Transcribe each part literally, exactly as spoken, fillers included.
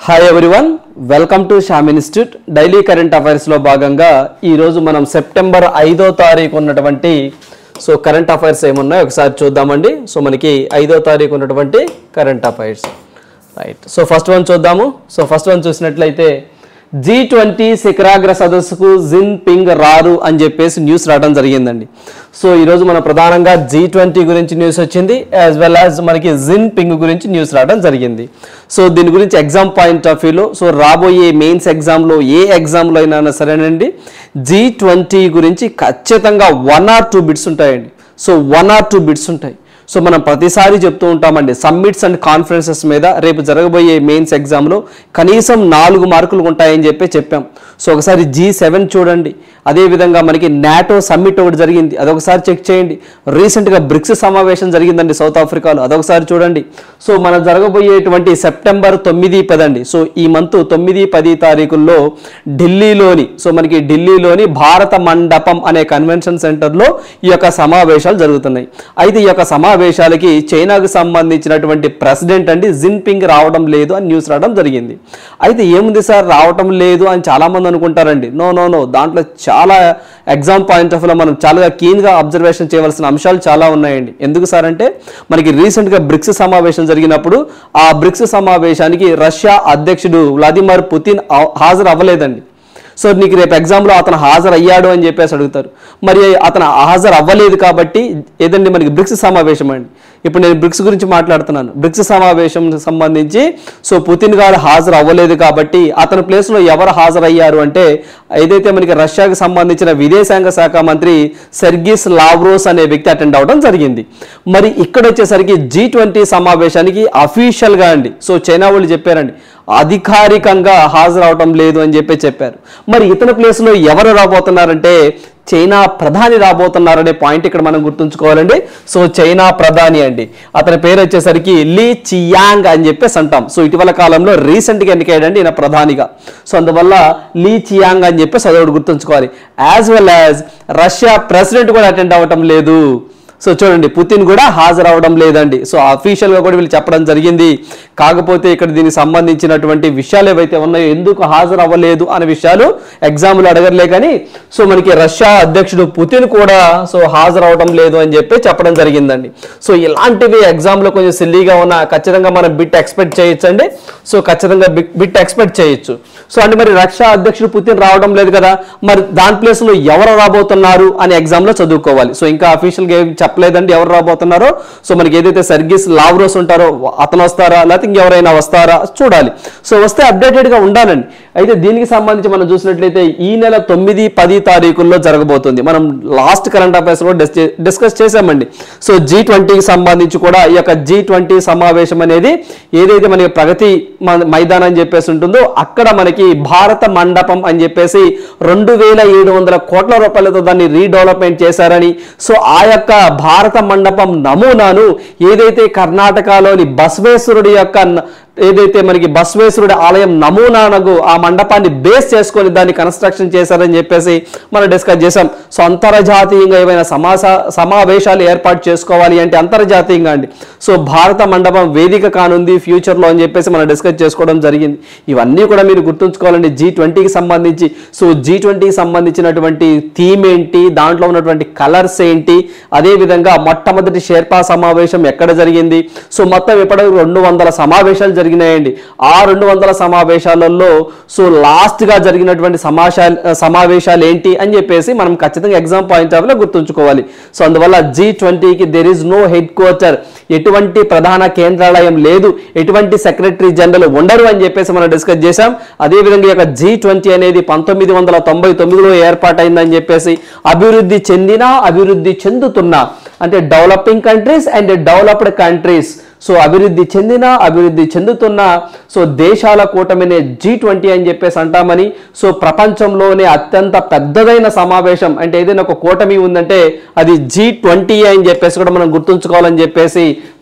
Hi everyone, welcome to Shyam institute. Daily current అఫైర్స్లో భాగంగా ఈరోజు మనం సెప్టెంబర్ ఐదో తారీఖు ఉన్నటువంటి సో కరెంట్ అఫైర్స్ ఏమున్నాయో ఒకసారి చూద్దామండి. సో మనకి ఐదో తారీఖు ఉన్నటువంటి current affairs right. So first one చూద్దాము. సో ఫస్ట్ వన్ చూసినట్లయితే జీ ట్వంటీ శిఖరాగ్ర సదస్సుకు జిన్ పింగ్ రారు అని చెప్పేసి న్యూస్ రావడం జరిగిందండి. సో ఈరోజు మన ప్రధానంగా జీ ట్వంటీ గురించి న్యూస్ వచ్చింది, యాజ్ వెల్ యాజ్ మనకి జిన్ పింగ్ గురించి న్యూస్ రావడం జరిగింది. సో దీని గురించి ఎగ్జామ్ పాయింట్ ఆఫ్ వ్యూలో సో రాబోయే మెయిన్స్ ఎగ్జామ్లో ఏ ఎగ్జామ్లో అయినా సరేనండి జీ ట్వంటీ గురించి ఖచ్చితంగా వన్ ఆర్ టూ బిట్స్ ఉంటాయండి. So one or two bits ఉంటాయి. సో మనం ప్రతిసారి చెప్తూ ఉంటామండి, సమ్మిట్స్ అండ్ కాన్ఫరెన్సెస్ మీద రేపు జరగబోయే మెయిన్స్ ఎగ్జామ్లో కనీసం నాలుగు మార్కులు ఉంటాయని చెప్పి చెప్పాం. సో ఒకసారి జీ సెవెన్ చూడండి, అదేవిధంగా మనకి నాటో సమ్మిట్ ఒకటి జరిగింది, అదొకసారి చెక్ చేయండి. రీసెంట్గా బ్రిక్స్ సమావేశం జరిగిందండి సౌత్ ఆఫ్రికాలో, అదొకసారి చూడండి. సో మనం జరగబోయేటువంటి సెప్టెంబర్ తొమ్మిది పదండి సో ఈ మంత్ తొమ్మిది పది తారీఖుల్లో ఢిల్లీలోని సో మనకి ఢిల్లీలోని భారత మండపం అనే కన్వెన్షన్ సెంటర్లో ఈ యొక్క సమావేశాలు జరుగుతున్నాయి. అయితే ఈ యొక్క సమావేశాలకి చైనాకు సంబంధించినటువంటి ప్రెసిడెంట్ అండి జిన్ పింగ్ రావడం లేదు అని న్యూస్ రావడం జరిగింది. అయితే ఏముంది సార్ రావటం లేదు అని చాలామంది అనుకుంటారండి. నో నో నో దాంట్లో చాలా ఎగ్జామ్ పాయింట్ ఆఫ్ వ్యూలో మనం చాలా కీన్గా అబ్జర్వేషన్ చేయవలసిన అంశాలు చాలా ఉన్నాయండి. ఎందుకు సార్ అంటే మనకి రీసెంట్గా బ్రిక్స్ సమావేశం జరిగినప్పుడు ఆ బ్రిక్స్ సమావేశానికి రష్యా అధ్యక్షుడు వ్లాదిమిర్ పుతిన్ హాజరు అవ్వలేదండి. సో నీకు రేపు ఎగ్జామ్లో అతను హాజరు అయ్యాడు అని చెప్పేసి అడుగుతారు. మరి అతను హాజరు అవ్వలేదు కాబట్టి ఏదండి మనకి బ్రిక్స్ సమావేశం అండి. ఇప్పుడు నేను బ్రిక్స్ గురించి మాట్లాడుతున్నాను. బ్రిక్స్ సమావేశం సంబంధించి సో పుతిన్ గారు హాజరు అవ్వలేదు కాబట్టి అతని ప్లేస్లో ఎవరు హాజరయ్యారు అంటే ఏదైతే మనకి రష్యాకి సంబంధించిన విదేశాంగ శాఖ మంత్రి సెర్గీస్ లావ్రోస్ అనే వ్యక్తి అటెండ్ అవ్వడం జరిగింది. మరి ఇక్కడ వచ్చేసరికి జీ ట్వంటీ సమావేశానికి అఫీషియల్గా అండి సో చైనా వాళ్ళు చెప్పారండి అధికారికంగా హాజరవటం లేదు అని చెప్పి చెప్పారు. మరి ఇతని ప్లేస్లో ఎవరు రాబోతున్నారంటే చైనా ప్రధాని రాబోతున్నారనే పాయింట్ ఇక్కడ మనం గుర్తుంచుకోవాలండి. సో చైనా ప్రధాని అండి, అతని పేరు వచ్చేసరికి లీ చియాంగ్ అని చెప్పేసి అంటాం. సో ఇటీవల కాలంలో రీసెంట్గా ఎన్నికయ్యాడండి ఈయన ప్రధానిగా. సో అందువల్ల లీ చియాంగ్ అని చెప్పేసి అదొకటి గుర్తుంచుకోవాలి. As well as Russia president కూడా అటెండ్ అవ్వటం లేదు. సో చూడండి పుతిన్ కూడా హాజరవడం లేదండి. సో అఫీషియల్గా కూడా వీళ్ళు చెప్పడం జరిగింది. కాకపోతే ఇక్కడ దీనికి సంబంధించినటువంటి విషయాలు ఏవైతే ఉన్నాయో ఎందుకు హాజరు అవ్వలేదు అనే విషయాలు ఎగ్జామ్లో అడగర్లే కానీ సో మనకి రష్యా అధ్యక్షుడు పుతిన్ కూడా సో హాజరవడం లేదు అని చెప్పి చెప్పడం జరిగిందండి. సో ఇలాంటివి ఎగ్జామ్లో కొంచెం సిల్లీగా ఉన్న ఖచ్చితంగా మనం బిట్ ఎక్స్పెక్ట్ చేయొచ్చు అండి. సో ఖచ్చితంగా బిట్ ఎక్స్పెక్ట్ చేయొచ్చు. సో అంటే మరి రష్యా అధ్యక్షుడు పుతిన్ రావడం లేదు కదా, మరి దాని ప్లేస్లో ఎవరు రాబోతున్నారు అని ఎగ్జామ్లో చదువుకోవాలి. సో ఇంకా అఫీషియల్గా చెప్పలేదండి ఎవరు రాబోతున్నారో. సో మనకి ఏదైతే సెర్గీస్ లావ్రోస్ ఉంటారో అతను వస్తారా లేకపోతే ఇంకెవరైనా వస్తారా చూడాలి. సో వస్తే అప్డేటెడ్గా ఉండాలండి. అయితే దీనికి సంబంధించి మనం చూసినట్లయితే ఈ నెల తొమ్మిది పది తారీఖుల్లో జరగబోతుంది. మనం లాస్ట్ కరెంట్ అఫైర్స్ లో డిస్కస్ చేసామండి. సో జీ ట్వంటీకి సంబంధించి కూడా ఈ యొక్క జీ ట్వంటీ సమావేశం అనేది ఏదైతే మనకి ప్రగతి మైదానం అని చెప్పేసి ఉంటుందో అక్కడ మనకి భారత మండపం అని చెప్పేసి రెండు వేల ఏడు వందల కోట్ల రూపాయలతో దాన్ని రీడెవలప్మెంట్ చేశారని సో ఆ యొక్క భారత మండపం నమూనాను ఏదైతే కర్ణాటకలోని బసవేశ్వరుడి యొక్క ఏదైతే మనకి బసవేశ్వరుడి ఆలయం నమూనానకు ఆ మండపాన్ని బేస్ చేసుకొని దాన్ని కన్స్ట్రక్షన్ చేశారని చెప్పేసి మనం డిస్కస్ చేసాం. సో అంతర్జాతీయంగా ఏమైనా సమాస సమావేశాలు ఏర్పాటు చేసుకోవాలి అంటే అంతర్జాతీయంగా అండి సో భారత మండపం వేదిక కానుంది ఫ్యూచర్లో అని చెప్పేసి మనం డిస్కస్ చేసుకోవడం జరిగింది. ఇవన్నీ కూడా మీరు గుర్తుంచుకోవాలండి జీ ట్వంటీకి సంబంధించి. సో జీ ట్వంటీకి సంబంధించినటువంటి థీమ్ ఏంటి, దాంట్లో ఉన్నటువంటి కలర్స్ ఏంటి, అదేవిధంగా మొట్టమొదటి షేర్పా సమావేశం ఎక్కడ జరిగింది, సో మొత్తం ఇప్పటివరకు రెండు వందల సమావేశాలు జరిగినాయండి. ఆ రెండు వందల సమావేశాలలో సో లాస్ట్ గా జరిగినటువంటి సమావేశాలు సమావేశాలు ఏంటి అని చెప్పేసి మనం ఖచ్చితంగా ఎగ్జామ్ పాయింట్ ఆఫ్ లో గుర్తుంచుకోవాలి. సో అందువల్ల జీ ట్వంటీకి there is no head quarter, ఎటువంటి ప్రధాన కేంద్రాలయం లేదు, ఎటువంటి సెక్రటరీ జనరల్ ఉండరు అని చెప్పేసి మనం డిస్కస్ చేశాం. అదేవిధంగా ఈ యొక్క జీ ట్వంటీ అనేది పంతొమ్మిది వందల తొంభై తొమ్మిదిలో ఏర్పాటైందని చెప్పేసి అభివృద్ధి చెందిన అభివృద్ధి చెందుతున్న అంటే developing countries and developed countries so అభివృద్ధి చెందిన అభివృద్ధి చెందుతున్న సో దేశాల కూటమినే జీ ట్వంటీ అని చెప్పేసి అంటామని. సో ప్రపంచంలోనే అత్యంత పెద్దదైన సమావేశం అంటే ఏదైనా ఒక కూటమి ఉందంటే అది జీ ట్వంటీ అని చెప్పేసి కూడా మనం గుర్తుంచుకోవాలని చెప్పేసి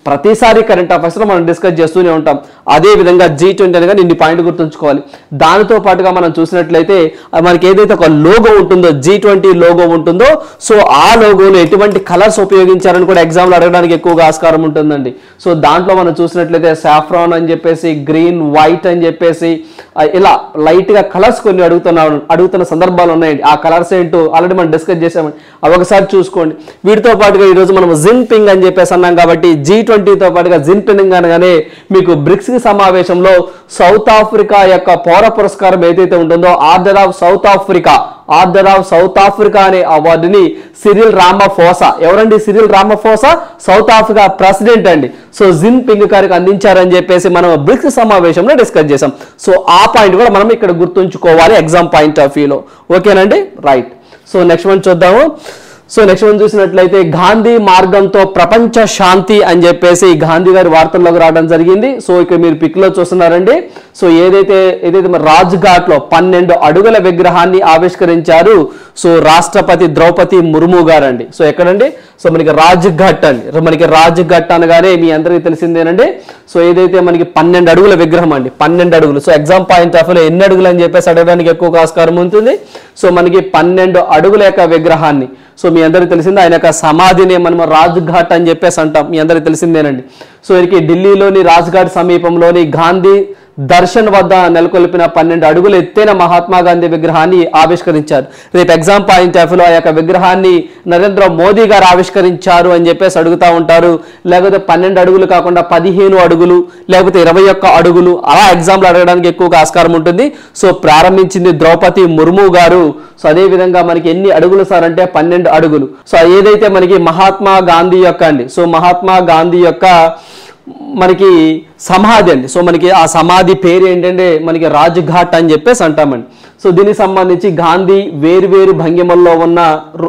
ప్రతిసారి కరెంట్ అఫైర్స్లో మనం డిస్కస్ చేస్తూనే ఉంటాం. అదే విధంగా జీ ట్వంటీ అనగా ఇన్ని పాయింట్ గుర్తుంచుకోవాలి. దానితో పాటుగా మనం చూసినట్లయితే మనకి ఏదైతే ఒక లోగో ఉంటుందో, జీ ట్వంటీ లోగో ఉంటుందో, సో ఆ లోగోలో ఎటువంటి కలర్స్ ఉపయోగించారని కూడా ఎగ్జామ్లో అడగడానికి ఎక్కువగా ఆస్కారం ఉంటుందండి. సో దాంట్లో మనం చూసినట్లయితే సాఫ్రాన్ అని చెప్పేసి, గ్రీన్, వైట్ అని చెప్పేసి ఇలా లైట్గా కలర్స్ కొన్ని అడుగుతున్నా అడుగుతున్న సందర్భాలు ఉన్నాయండి. ఆ కలర్స్ ఏంటో ఆల్రెడీ మనం డిస్కస్ చేసామండి, అవి ఒకసారి చూసుకోండి. వీటితో పాటుగా ఈరోజు మనం జిన్పింగ్ అని చెప్పేసి అన్నాం కాబట్టి జీ ట్వంటీతో పాటుగా జిన్పింగ్ అనగానే మీకు బ్రిక్స్ సమావేశంలో సౌత్ ఆఫ్రికా యొక్క పౌర పురస్కారం ఏదైతే ఉంటుందో order of South Africa order of South Africa అనే అవార్డుని సిరిల్ రామఫోసా, ఎవరండి Cyril Ramaphosa? South Africa president అండి. సో జిన్పింగ్ గారికి అందించారని చెప్పేసి మనం బ్రిక్స్ సమావేశంలో డిస్కస్ చేసాం. సో ఆ పాయింట్ కూడా మనం ఇక్కడ గుర్తుంచుకోవాలి ఎగ్జామ్ పాయింట్ ఆఫ్ వ్యూలో. ఓకేనండి, రైట్. సో నెక్స్ట్ వన్ చూద్దాము. సో నెక్స్ట్ వన్ చూసినట్లయితే గాంధీ మార్గంతో ప్రపంచ శాంతి అని చెప్పేసి గాంధీ గారి వార్తల్లోకి రావడం జరిగింది. సో ఇక్కడ మీరు పిక్ లో చూస్తున్నారండి. సో ఏదైతే ఏదైతే రాజ్ ఘాట్ లో పన్నెండు అడుగుల విగ్రహాన్ని ఆవిష్కరించారు సో రాష్ట్రపతి ద్రౌపది ముర్ము గారండి. సో ఎక్కడండి? సో మనకి రాజ్ ఘాట్ అండి. మనకి రాజ్ ఘాట్ అనగానే మీ అందరికీ తెలిసిందేనండి. సో ఏదైతే మనకి పన్నెండు అడుగుల విగ్రహం అండి, పన్నెండు అడుగులు. సో ఎగ్జామ్ పాయింట్ ఆఫ్ వ్యూలో ఎన్ని అడుగులు అని చెప్పేసి అడగడానికి ఎక్కువ ఆస్కారం ఉంటుంది. సో మనకి పన్నెండు అడుగుల యొక్క విగ్రహాన్ని, సో మీ అందరికీ తెలిసిందే ఆయన యొక్క సమాధిని మనం రాజ్ ఘాట్ అని చెప్పేసి అంటాం, మీ అందరికీ తెలిసిందేనండి. సో వీరికి ఢిల్లీలోని రాజ్ ఘాట్ సమీపంలోని గాంధీ దర్శన్ వద్ద నెలకొల్పిన పన్నెండు అడుగులు ఎత్తైన మహాత్మా గాంధీ విగ్రహాన్ని ఆవిష్కరించారు. రేపు ఎగ్జామ్ పాయింట్ ఆఫ్ వ్యూలో ఆ యొక్క విగ్రహాన్ని నరేంద్ర మోదీ గారు ఆవిష్కరించారు అని చెప్పేసి అడుగుతూ ఉంటారు. లేకపోతే పన్నెండు అడుగులు కాకుండా పదిహేను అడుగులు లేకపోతే ఇరవై ఒక్క అడుగులు అలా ఎగ్జామ్లో అడగడానికి ఎక్కువగా ఆస్కారం ఉంటుంది. సో ప్రారంభించింది ద్రౌపది ముర్ము గారు. సో అదే విధంగా మనకి ఎన్ని అడుగులు సార్ అంటే పన్నెండు అడుగులు. సో ఏదైతే మనకి మహాత్మా గాంధీ యొక్క అండి, సో మహాత్మా గాంధీ యొక్క మనకి సమాధి అండి. సో మనకి ఆ సమాధి పేరు ఏంటంటే మనకి రాజ్ ఘాట్ అని చెప్పేసి అంటామండి. సో దీనికి సంబంధించి గాంధీ వేరు వేరు భంగిమల్లో ఉన్న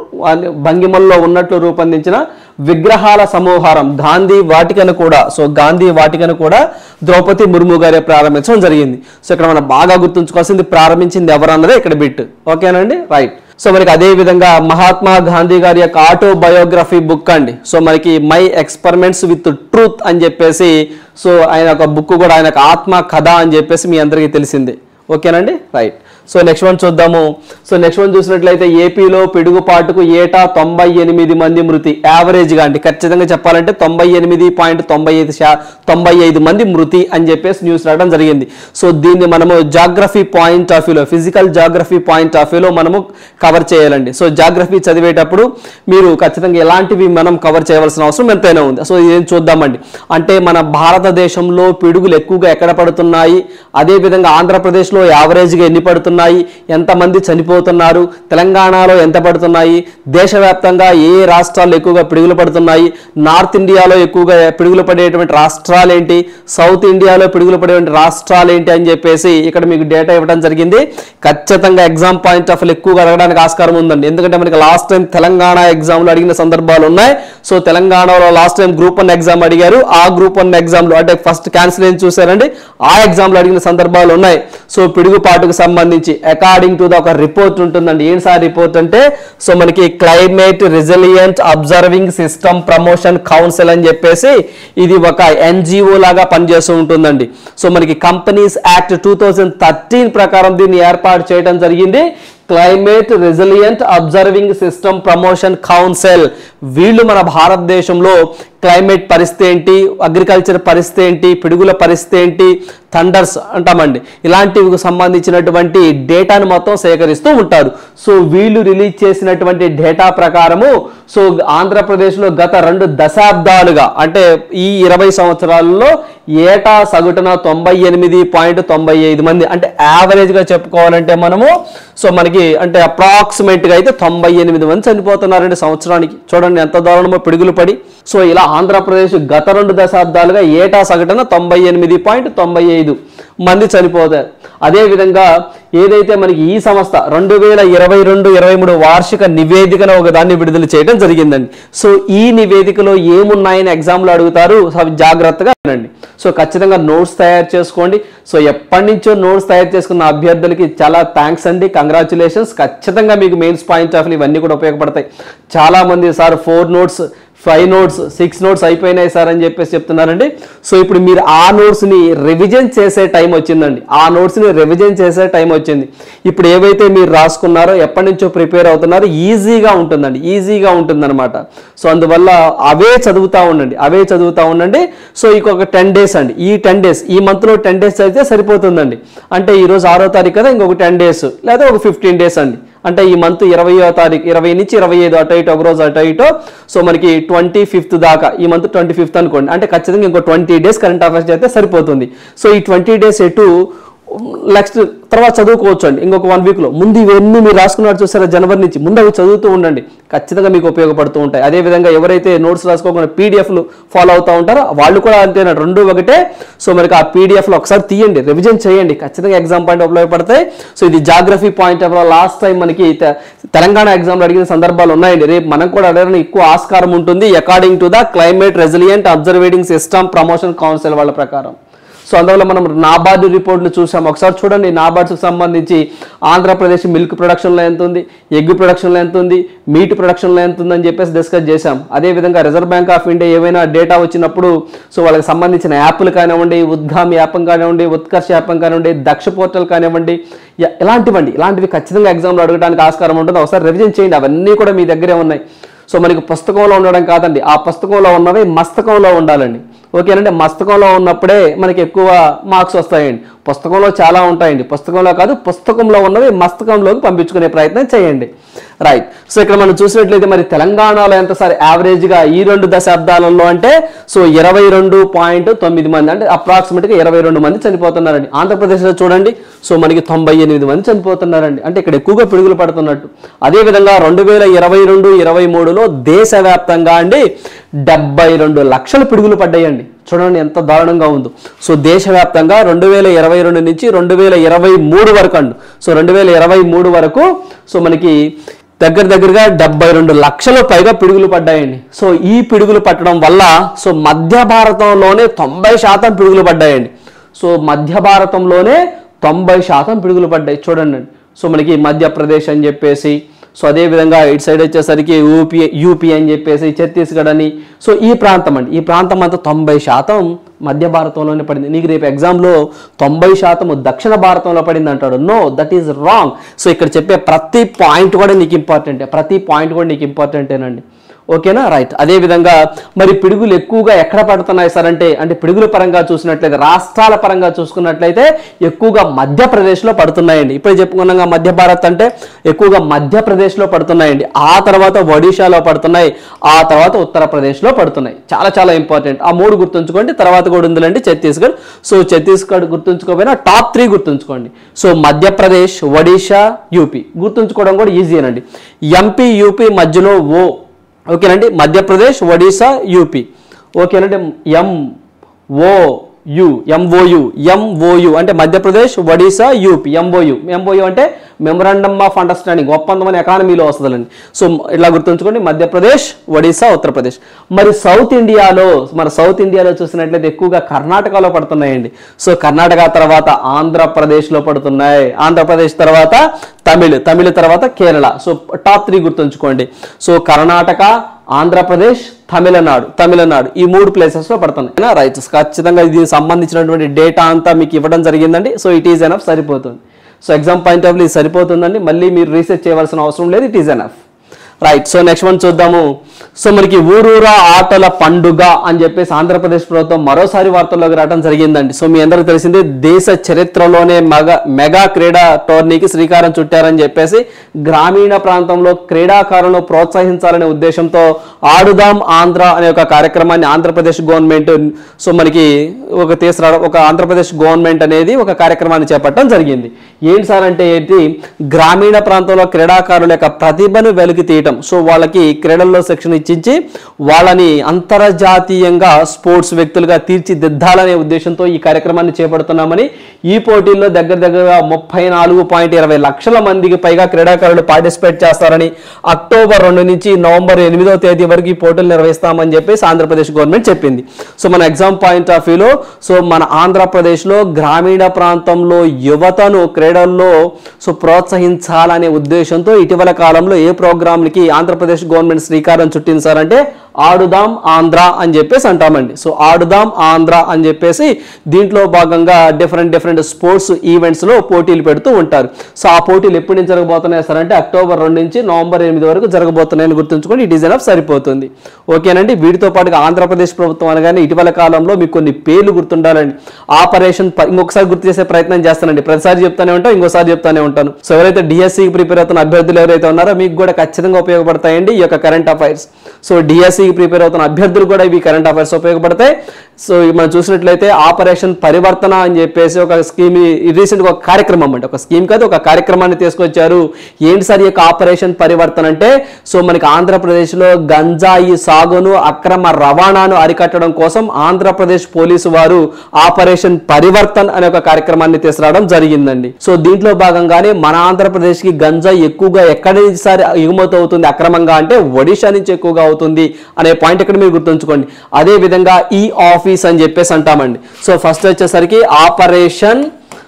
భంగిమల్లో ఉన్నట్లు రూపొందించిన విగ్రహాల సమూహారం గాంధీ వాటికను కూడా, సో గాంధీ వాటికను కూడా ద్రౌపది ముర్ము గారే ప్రారంభించడం జరిగింది. సో ఇక్కడ మనం బాగా గుర్తుంచుకోవాల్సింది ప్రారంభించింది ఎవరన్నదే ఇక్కడ బిట్. ఓకేనండి, రైట్. సో మనకి అదే విధంగా మహాత్మా గాంధీ గారి యొక్క ఆటోబయోగ్రఫీ బుక్ అండి. సో మనకి మై ఎక్స్పెరిమెంట్స్ విత్ ట్రూత్ అని చెప్పేసి, సో ఆయన ఒక బుక్ కూడా ఆయన ఆత్మ కథ అని చెప్పేసి మీ అందరికీ తెలిసిందే. ఓకేనండి, రైట్. సో నెక్స్ట్ వన్ చూద్దాము. సో నెక్స్ట్ వన్ చూసినట్లయితే ఏపీలో పిడుగుపాటుకు ఏటా తొంభై ఎనిమిది మంది మృతి, యావరేజ్గా అండి ఖచ్చితంగా చెప్పాలంటే తొంభై ఎనిమిది పాయింట్ తొంభై ఐదు శా తొంభై ఐదు మంది మృతి అని చెప్పేసి న్యూస్ రావడం జరిగింది. సో దీన్ని మనము జాగ్రఫీ పాయింట్ ఆఫ్ వ్యూలో, ఫిజికల్ జాగ్రఫీ పాయింట్ ఆఫ్ వ్యూలో మనము కవర్ చేయాలండి. సో జాగ్రఫీ చదివేటప్పుడు మీరు ఖచ్చితంగా ఎలాంటివి మనం కవర్ చేయవలసిన అవసరం ఎంతైనా ఉంది. సో ఇదేం చూద్దామండి. అంటే మన భారతదేశంలో పిడుగులు ఎక్కువగా ఎక్కడ పడుతున్నాయి, అదేవిధంగా ఆంధ్రప్రదేశ్లో యావరేజ్గా ఎన్ని పడుతున్నాయి, ఎంతమంది చనిపోతున్నారు, తెలంగాణలో ఎంత పడుతున్నాయి, దేశవ్యాప్తంగా ఏ రాష్ట్రాల్లో ఎక్కువగా పిడుగులు పడుతున్నాయి, నార్త్ ఇండియాలో ఎక్కువగా పిడుగులు పడేటువంటి రాష్ట్రాలు ఏంటి, సౌత్ ఇండియాలో పిడుగులు పడేటువంటి రాష్ట్రాలు ఏంటి అని చెప్పేసి ఇక్కడ మీకు డేటా ఇవ్వడం జరిగింది. ఖచ్చితంగా ఎగ్జామ్ పాయింట్ ఆఫ్ వ్యూ ఎక్కువగా అడగడానికి ఆస్కారం ఉందండి. ఎందుకంటే మనకి లాస్ట్ టైం తెలంగాణ ఎగ్జామ్లో అడిగిన సందర్భాలు ఉన్నాయి. సో తెలంగాణలో last time group one exam అడిగారు. ఆ గ్రూప్ వన్ ఎగ్జామ్లో అంటే ఫస్ట్ క్యాన్సిల్ ఏం చూసారండి, ఆ ఎగ్జామ్లో అడిగిన సందర్భాలు ఉన్నాయి. సో పిడుగుపాటుకు సంబంధించి అకార్డింగ్ టు ద ఒక రిపోర్ట్ ఉంటుందండి. ఏం సార్ రిపోర్ట్ అంటే, సో మనకి climate resilient observing system promotion council అని చెప్పేసి ఇది ఒక ఎన్జిఓ లాగా పనిచేస్తూ ఉంటుందండి. సో మనకి companies act two thousand thirteen ప్రకారం దీన్ని ఏర్పాటు చేయడం జరిగింది. Climate resilient observing system promotion council. వీళ్ళు మన భారతదేశంలో క్లైమేట్ పరిస్థితి ఏంటి, అగ్రికల్చర్ పరిస్థితి ఏంటి, పిడుగుల పరిస్థితి ఏంటి, థండర్స్ అంటామండి, ఇలాంటివి సంబంధించినటువంటి డేటాను మొత్తం సేకరిస్తూ ఉంటారు. సో వీళ్ళు రిలీజ్ చేసినటువంటి డేటా ప్రకారము సో ఆంధ్రప్రదేశ్లో గత రెండు దశాబ్దాలుగా అంటే ఈ ఇరవై సంవత్సరాలలో ఏటా సగటున తొంభై ఎనిమిది పాయింట్ తొంభై ఐదు మంది అంటే యావరేజ్గా చెప్పుకోవాలంటే మనము సో మనకి అంటే అప్రాక్సిమేట్గా అయితే తొంభై ఎనిమిది మంది చనిపోతున్నారండి సంవత్సరానికి. చూడండి ఎంత దారుణమో పిడుగులు పడి. సో ఇలా ఆంధ్రప్రదేశ్ గత రెండు దశాబ్దాలుగా ఏటా సగటున తొంభై ఎనిమిది పాయింట్ తొంభై ఐదు మంది చనిపోతారు. అదేవిధంగా ఏదైతే మనకి ఈ సంస్థ రెండు వేల ఇరవై రెండు ఇరవై మూడు వార్షిక నివేదికను ఒక దాన్ని విడుదల చేయడం జరిగిందండి. సో ఈ నివేదికలో ఏమున్నాయని ఎగ్జామ్లో అడుగుతారు, జాగ్రత్తగా వినండి. సో ఖచ్చితంగా నోట్స్ తయారు చేసుకోండి. సో ఎప్పటి నుంచో నోట్స్ తయారు చేసుకున్న అభ్యర్థులకి చాలా థ్యాంక్స్ అండి, కంగ్రాచులేషన్స్. ఖచ్చితంగా మీకు మెయిన్స్ పాయింట్ ఆఫ్ ఇవన్నీ కూడా ఉపయోగపడతాయి. చాలా మంది sir four notes five notes six notes అయిపోయినాయి సార్ అని చెప్పేసి చెప్తున్నారండి. సో ఇప్పుడు మీరు ఆ నోట్స్ని రివిజన్ చేసే టైం వచ్చిందండి. ఆ నోట్స్ని రివిజన్ చేసే టైం వచ్చింది. ఇప్పుడు ఏవైతే మీరు రాసుకున్నారో ఎప్పటి నుంచో ప్రిపేర్ అవుతున్నారో ఈజీగా ఉంటుందండి, ఈజీగా ఉంటుందన్నమాట. సో అందువల్ల అవే చదువుతూ ఉండండి, అవే చదువుతూ ఉండండి. సో ఇంకొక టెన్ డేస్ అండి, ఈ టెన్ డేస్ ఈ మంత్లో టెన్ డేస్ అయితే సరిపోతుందండి. అంటే ఈరోజు ఆరో తారీఖు కదా, ఇంకొక టెన్ డేస్ లేదా ఒక ఫిఫ్టీన్ డేస్ అండి. అంటే ఈ మంత్ ఇరవయో తారీఖు ఇరవై నుంచి ఇరవై ఐదు అటు ఇటు ఒక రోజు అటు ఇటు. సో మనకి ట్వంటీ ఫిఫ్త్ దాకా, ఈ మంత్ ట్వంటీ ఫిఫ్త్ అనుకోండి, అంటే ఖచ్చితంగా ఇంకో ట్వంటీ డేస్ కరెంట్ అఫైర్స్ అయితే సరిపోతుంది. సో ఈ ట్వంటీ డేస్ ఎటు నెక్స్ట్ తర్వాత చదువుకోవచ్చు అండి. ఇంకొక వన్ వీక్లో ముందు ఇవన్నీ మీరు రాసుకున్నారు చూసారా జనవరి నుంచి, ముందు అవి చదువుతూ ఉండండి, ఖచ్చితంగా మీకు ఉపయోగపడుతూ ఉంటాయి. అదేవిధంగా ఎవరైతే నోట్స్ రాసుకోకుండా పీడిఎఫ్లు ఫాలో అవుతూ ఉంటారో వాళ్ళు కూడా అంతే, రెండు ఒకటే. సో మనకి ఆ పీడిఎఫ్లో ఒకసారి తీయండి, రివిజన్ చేయండి, ఖచ్చితంగా ఎగ్జామ్ పాయింట్ ఉపయోగపడతాయి. సో ఇది geography point of last time మనకి తెలంగాణ ఎగ్జామ్లో అడిగిన సందర్భాలు ఉన్నాయండి. రేపు మనం కూడా అడగడానికి ఎక్కువ ఆస్కారం ఉంటుంది according to the climate resilient observating system promotion council వాళ్ళ ప్రకారం. సో అందువల్ల మనం నాబార్డు రిపోర్ట్లు చూసాం, ఒకసారి చూడండి. నాబార్డ్స్కి సంబంధించి ఆంధ్రప్రదేశ్ మిల్క్ ప్రొడక్షన్లో ఎంత ఉంది, ఎగ్ ప్రొడక్షన్లో ఎంత ఉంది, మీట్ ప్రొడక్షన్లో ఎంత ఉందని చెప్పేసి డిస్కస్ చేశాం. అదేవిధంగా రిజర్వ్ బ్యాంక్ ఆఫ్ ఇండియా ఏవైనా డేటా వచ్చినప్పుడు సో వాళ్ళకి సంబంధించిన యాప్లు కానివ్వండి, ఉద్గామ్ యాప్ కానివ్వండి, ఉత్కర్ష్ యాప్ కానివ్వండి, దక్ష పోర్టల్ కానివ్వండి, ఇలాంటివండి ఇలాంటివి ఖచ్చితంగా ఎగ్జామ్లో అడగడానికి ఆస్కారం ఉంటుంది. ఒకసారి రివిజన్ చేయండి, అవన్నీ కూడా మీ దగ్గరే ఉన్నాయి. సో మనకి పుస్తకంలో ఉండడం కాదండి, ఆ పుస్తకంలో ఉన్నవి మస్తకంలో ఉండాలండి. ఓకేనంటే మస్తకంలో ఉన్నప్పుడే మనకి ఎక్కువ మార్క్స్ వస్తాయండి. పుస్తకంలో చాలా ఉంటాయండి, పుస్తకంలో కాదు, పుస్తకంలో ఉన్నవి మస్తకంలోకి పంపించుకునే ప్రయత్నం చేయండి. రైట్. సో ఇక్కడ మనం చూసినట్లయితే మరి తెలంగాణలో ఎంత సార్ యావరేజ్గా ఈ రెండు దశాబ్దాలలో అంటే సో ఇరవై రెండు పాయింట్ తొమ్మిది మంది, అంటే అప్రాక్సిమేట్గా ఇరవై రెండు మంది చనిపోతున్నారండి. ఆంధ్రప్రదేశ్లో చూడండి సో మనకి తొంభై ఎనిమిది మంది చనిపోతున్నారండి, అంటే ఇక్కడ ఎక్కువగా పిడుగులు పడుతున్నట్టు. అదేవిధంగా రెండు వేల ఇరవై రెండు ఇరవై మూడులో దేశవ్యాప్తంగా అండి డెబ్బై రెండు లక్షల పిడుగులు పడ్డాయండి. చూడండి ఎంత దారుణంగా ఉందో. సో దేశవ్యాప్తంగా రెండు వేల ఇరవై రెండు నుంచి రెండు వేల ఇరవై మూడు వరకు అండి, సో రెండు వేల ఇరవై మూడు వరకు సో మనకి దగ్గర దగ్గరగా డెబ్బై రెండు లక్షల పైగా పిడుగులు పడ్డాయండి. సో ఈ పిడుగులు పట్టడం వల్ల సో మధ్య భారతంలోనే తొంభై శాతం పిడుగులు పడ్డాయండి. సో మధ్య భారతంలోనే తొంభై శాతం పిడుగులు పడ్డాయి చూడండి. సో మనకి మధ్యప్రదేశ్ అని చెప్పేసి, సో అదేవిధంగా ఇటు సైడ్ వచ్చేసరికి యూపీ యూపీ అని చెప్పేసి, ఛత్తీస్గఢ్ అని, సో ఈ ప్రాంతం అండి ఈ ప్రాంతం అంతా తొంభై శాతం మధ్య భారతంలోనే పడింది. నీకు రేపు ఎగ్జామ్లో తొంభై శాతం దక్షిణ భారతంలో పడింది అంటాడు. No, that is wrong. So ఇక్కడ చెప్పే ప్రతి పాయింట్ కూడా నీకు ఇంపార్టెంటే, ప్రతి పాయింట్ కూడా నీకు ఇంపార్టెంటేనండి. ఓకేనా, రైట్. అదేవిధంగా మరి పిడుగులు ఎక్కువగా ఎక్కడ పడుతున్నాయి సార్ అంటే అంటే పిడుగుల పరంగా చూసినట్లయితే రాష్ట్రాల పరంగా చూసుకున్నట్లయితే ఎక్కువగా మధ్యప్రదేశ్లో పడుతున్నాయండి. ఇప్పుడు చెప్పుకున్నాగా మధ్య భారత్ అంటే ఎక్కువగా మధ్యప్రదేశ్లో పడుతున్నాయండి, ఆ తర్వాత ఒడిశాలో పడుతున్నాయి, ఆ తర్వాత ఉత్తరప్రదేశ్లో పడుతున్నాయి. చాలా చాలా ఇంపార్టెంట్. ఆ మూడు గుర్తుంచుకోండి. తర్వాత కూడా ఉందిలేండి ఛత్తీస్గఢ్. సో ఛత్తీస్గఢ్ గుర్తుంచుకోకపోయినా టాప్ త్రీ గుర్తుంచుకోండి. సో మధ్యప్రదేశ్, ఒడిశా, యూపీ గుర్తుంచుకోవడం కూడా ఈజీనండి. ఎంపీ యూపీ మధ్యలో ఓ, ఓకేనండి, మధ్యప్రదేశ్, ఒడిశా, యూపీ. ఓకేనండి, M O U MOU MOU అంటే Madhya Pradesh, Odisha, UP. MOU MOU అంటే మెమరాండమ్ ఆఫ్ అండర్స్టాండింగ్, ఒప్పందం అనే ఎకానమీలో వస్తుందండి. సో ఇట్లా గుర్తుంచుకోండి, మధ్యప్రదేశ్, ఒడిశా, ఉత్తరప్రదేశ్. మరి సౌత్ ఇండియాలో మరి సౌత్ ఇండియాలో చూసినట్లయితే ఎక్కువగా కర్ణాటకలో పడుతున్నాయండి. సో కర్ణాటక తర్వాత ఆంధ్రప్రదేశ్లో పడుతున్నాయి, ఆంధ్రప్రదేశ్ తర్వాత తమిళ్, తమిళ తర్వాత కేరళ. సో టాప్ త్రీ గుర్తుంచుకోండి. సో కర్ణాటక, ఆంధ్రప్రదేశ్, తమిళనాడు తమిళనాడు ఈ మూడు ప్లేసెస్లో పడుతున్నాయి. రైట్. ఖచ్చితంగా దీనికి సంబంధించినటువంటి డేటా అంతా మీకు ఇవ్వడం జరిగిందండి. సో ఇట్ ఈజ్ ఎనఫ్, సరిపోతుంది. So exam point of view ఇది సరిపోతుందండి, మళ్ళీ మీరు రీసెర్చ్ చేయవలసిన అవసరం లేదు. It is enough. Right. So next one చూద్దాము. సో మనకి ఊరూరా ఆటల పండుగ అని చెప్పేసి ఆంధ్రప్రదేశ్ ప్రభుత్వం మరోసారి వార్తల్లోకి రావడం జరిగిందండి. సో మీ అందరికీ తెలిసిందే దేశ చరిత్రలోనే మెగా మెగా క్రీడా టోర్నీకి శ్రీకారం చుట్టారని చెప్పేసి గ్రామీణ ప్రాంతంలో క్రీడాకారులను ప్రోత్సహించాలనే ఉద్దేశంతో ఆడుదాం ఆంధ్ర అనే ఒక కార్యక్రమాన్ని ఆంధ్రప్రదేశ్ గవర్నమెంట్ సో మనకి ఒక తీసుకురావడం, ఒక ఆంధ్రప్రదేశ్ గవర్నమెంట్ అనేది ఒక కార్యక్రమాన్ని చేపట్టడం జరిగింది. ఏంటి సార్ అంటే ఏంటి, గ్రామీణ ప్రాంతంలో క్రీడాకారుల యొక్క ప్రతిభను వెలికి తీయటం, సో వాళ్ళకి క్రీడల్లో శిక్షణ ఇచ్చించి వాళ్ళని అంతర్జాతీయంగా స్పోర్ట్స్ వ్యక్తులుగా తీర్చిదిద్దాలనే ఉద్దేశంతో ఈ కార్యక్రమాన్ని చేపడుతున్నామని, ఈ పోటీల్లో దగ్గర దగ్గరగా ముప్పై నాలుగు పాయింట్ ఇరవై లక్షల మందికి పైగా క్రీడాకారులు పార్టిసిపేట్ చేస్తారని, అక్టోబర్ రెండు నుంచి నవంబర్ ఎనిమిదవ తేదీ వరకు ఈ పోటీలు నిర్వహిస్తామని చెప్పేసి ఆంధ్రప్రదేశ్ గవర్నమెంట్ చెప్పింది. సో మన ఎగ్జామ్ పాయింట్ ఆఫ్ వ్యూలో సో మన ఆంధ్రప్రదేశ్లో గ్రామీణ ప్రాంతంలో యువతను క్రీడల్లో సో ప్రోత్సహించాలనే ఉద్దేశంతో ఇటీవల కాలంలో ఏ ప్రోగ్రాంలకి ఆంధ్రప్రదేశ్ గవర్నమెంట్ శ్రీకారం చుట్టింది సార్ అంటే ఆడుదాం ఆంధ్ర అని చెప్పేసి అంటామండి. సో ఆడుదాం ఆంధ్ర అని చెప్పేసి దీంట్లో భాగంగా డిఫరెంట్ డిఫరెంట్ స్పోర్ట్స్ ఈవెంట్స్లో పోటీలు పెడుతూ ఉంటారు. సో ఆ పోటీలు ఎప్పటి నుంచి జరగబోతున్నాయి సార్ అంటే అక్టోబర్ రెండు నుంచి నవంబర్ ఎనిమిది వరకు జరగబోతున్నాయని గుర్తుంచుకొని ఈ డిజైన్ ఆఫ్ సరిపోతుంది. ఓకేనండి. వీటితో పాటుగా ఆంధ్రప్రదేశ్ ప్రభుత్వం అనగానే ఇటీవల కాలంలో మీకు కొన్ని పేర్లు గుర్తుండాలండి. ఆపరేషన్ ఇంకొకసారి గుర్తు చేసే ప్రయత్నం చేస్తానండి. ప్రతిసారి చెప్తానే ఉంటాను, ఇంకోసారి చెప్తానే ఉంటాను. సో ఎవరైతే డిఎస్సికి ప్రిపేర్ అవుతున్న అభ్యర్థులు ఎవరైతే ఉన్నారో మీకు కూడా ఖచ్చితంగా ఉపయోగపడతాయండి ఈ యొక్క కరెంట్ అఫైర్స్. సో డిఎస్సికి ప్రిపేర్ అవుతున్న అభ్యర్థులు కూడా ఇవి కరెంట్ అఫైర్స్ ఉపయోగపడతాయి. సో మనం చూసినట్లయితే ఆపరేషన్ పరివర్తన అని చెప్పేసి ఒక స్కీమ్ రీసెంట్ గా ఒక కార్యక్రమం అంటే ఒక స్కీమ్ కాదు ఒక కార్యక్రమాన్ని తీసుకొచ్చారు. ఏంటి సార్ ఈ యొక్క ఆపరేషన్ పరివర్తన అంటే? సో మనకి ఆంధ్రప్రదేశ్ లో గంజాయి సాగును అక్రమ రవాణాను అరికట్టడం కోసం ఆంధ్రప్రదేశ్ పోలీసు వారు ఆపరేషన్ పరివర్తన్ అనే ఒక కార్యక్రమాన్ని తీసుకురావడం జరిగిందండి. సో దీంట్లో భాగంగానే మన ఆంధ్రప్రదేశ్ కి గంజాయి ఎక్కువగా ఎక్కడి నుంచి సార్ ఎగుమతి అవుతుంది అక్రమంగా అంటే ఒడిషా నుంచి ఎక్కువగా అవుతుంది అనే పాయింట్ ఇక్కడ మీరు గుర్తుంచుకోండి. అదే విధంగా ఈ ఆఫీస్ అని చెప్పేసి అంటామండి. సో ఫస్ట్ వచ్చేసరికి ఆపరేషన్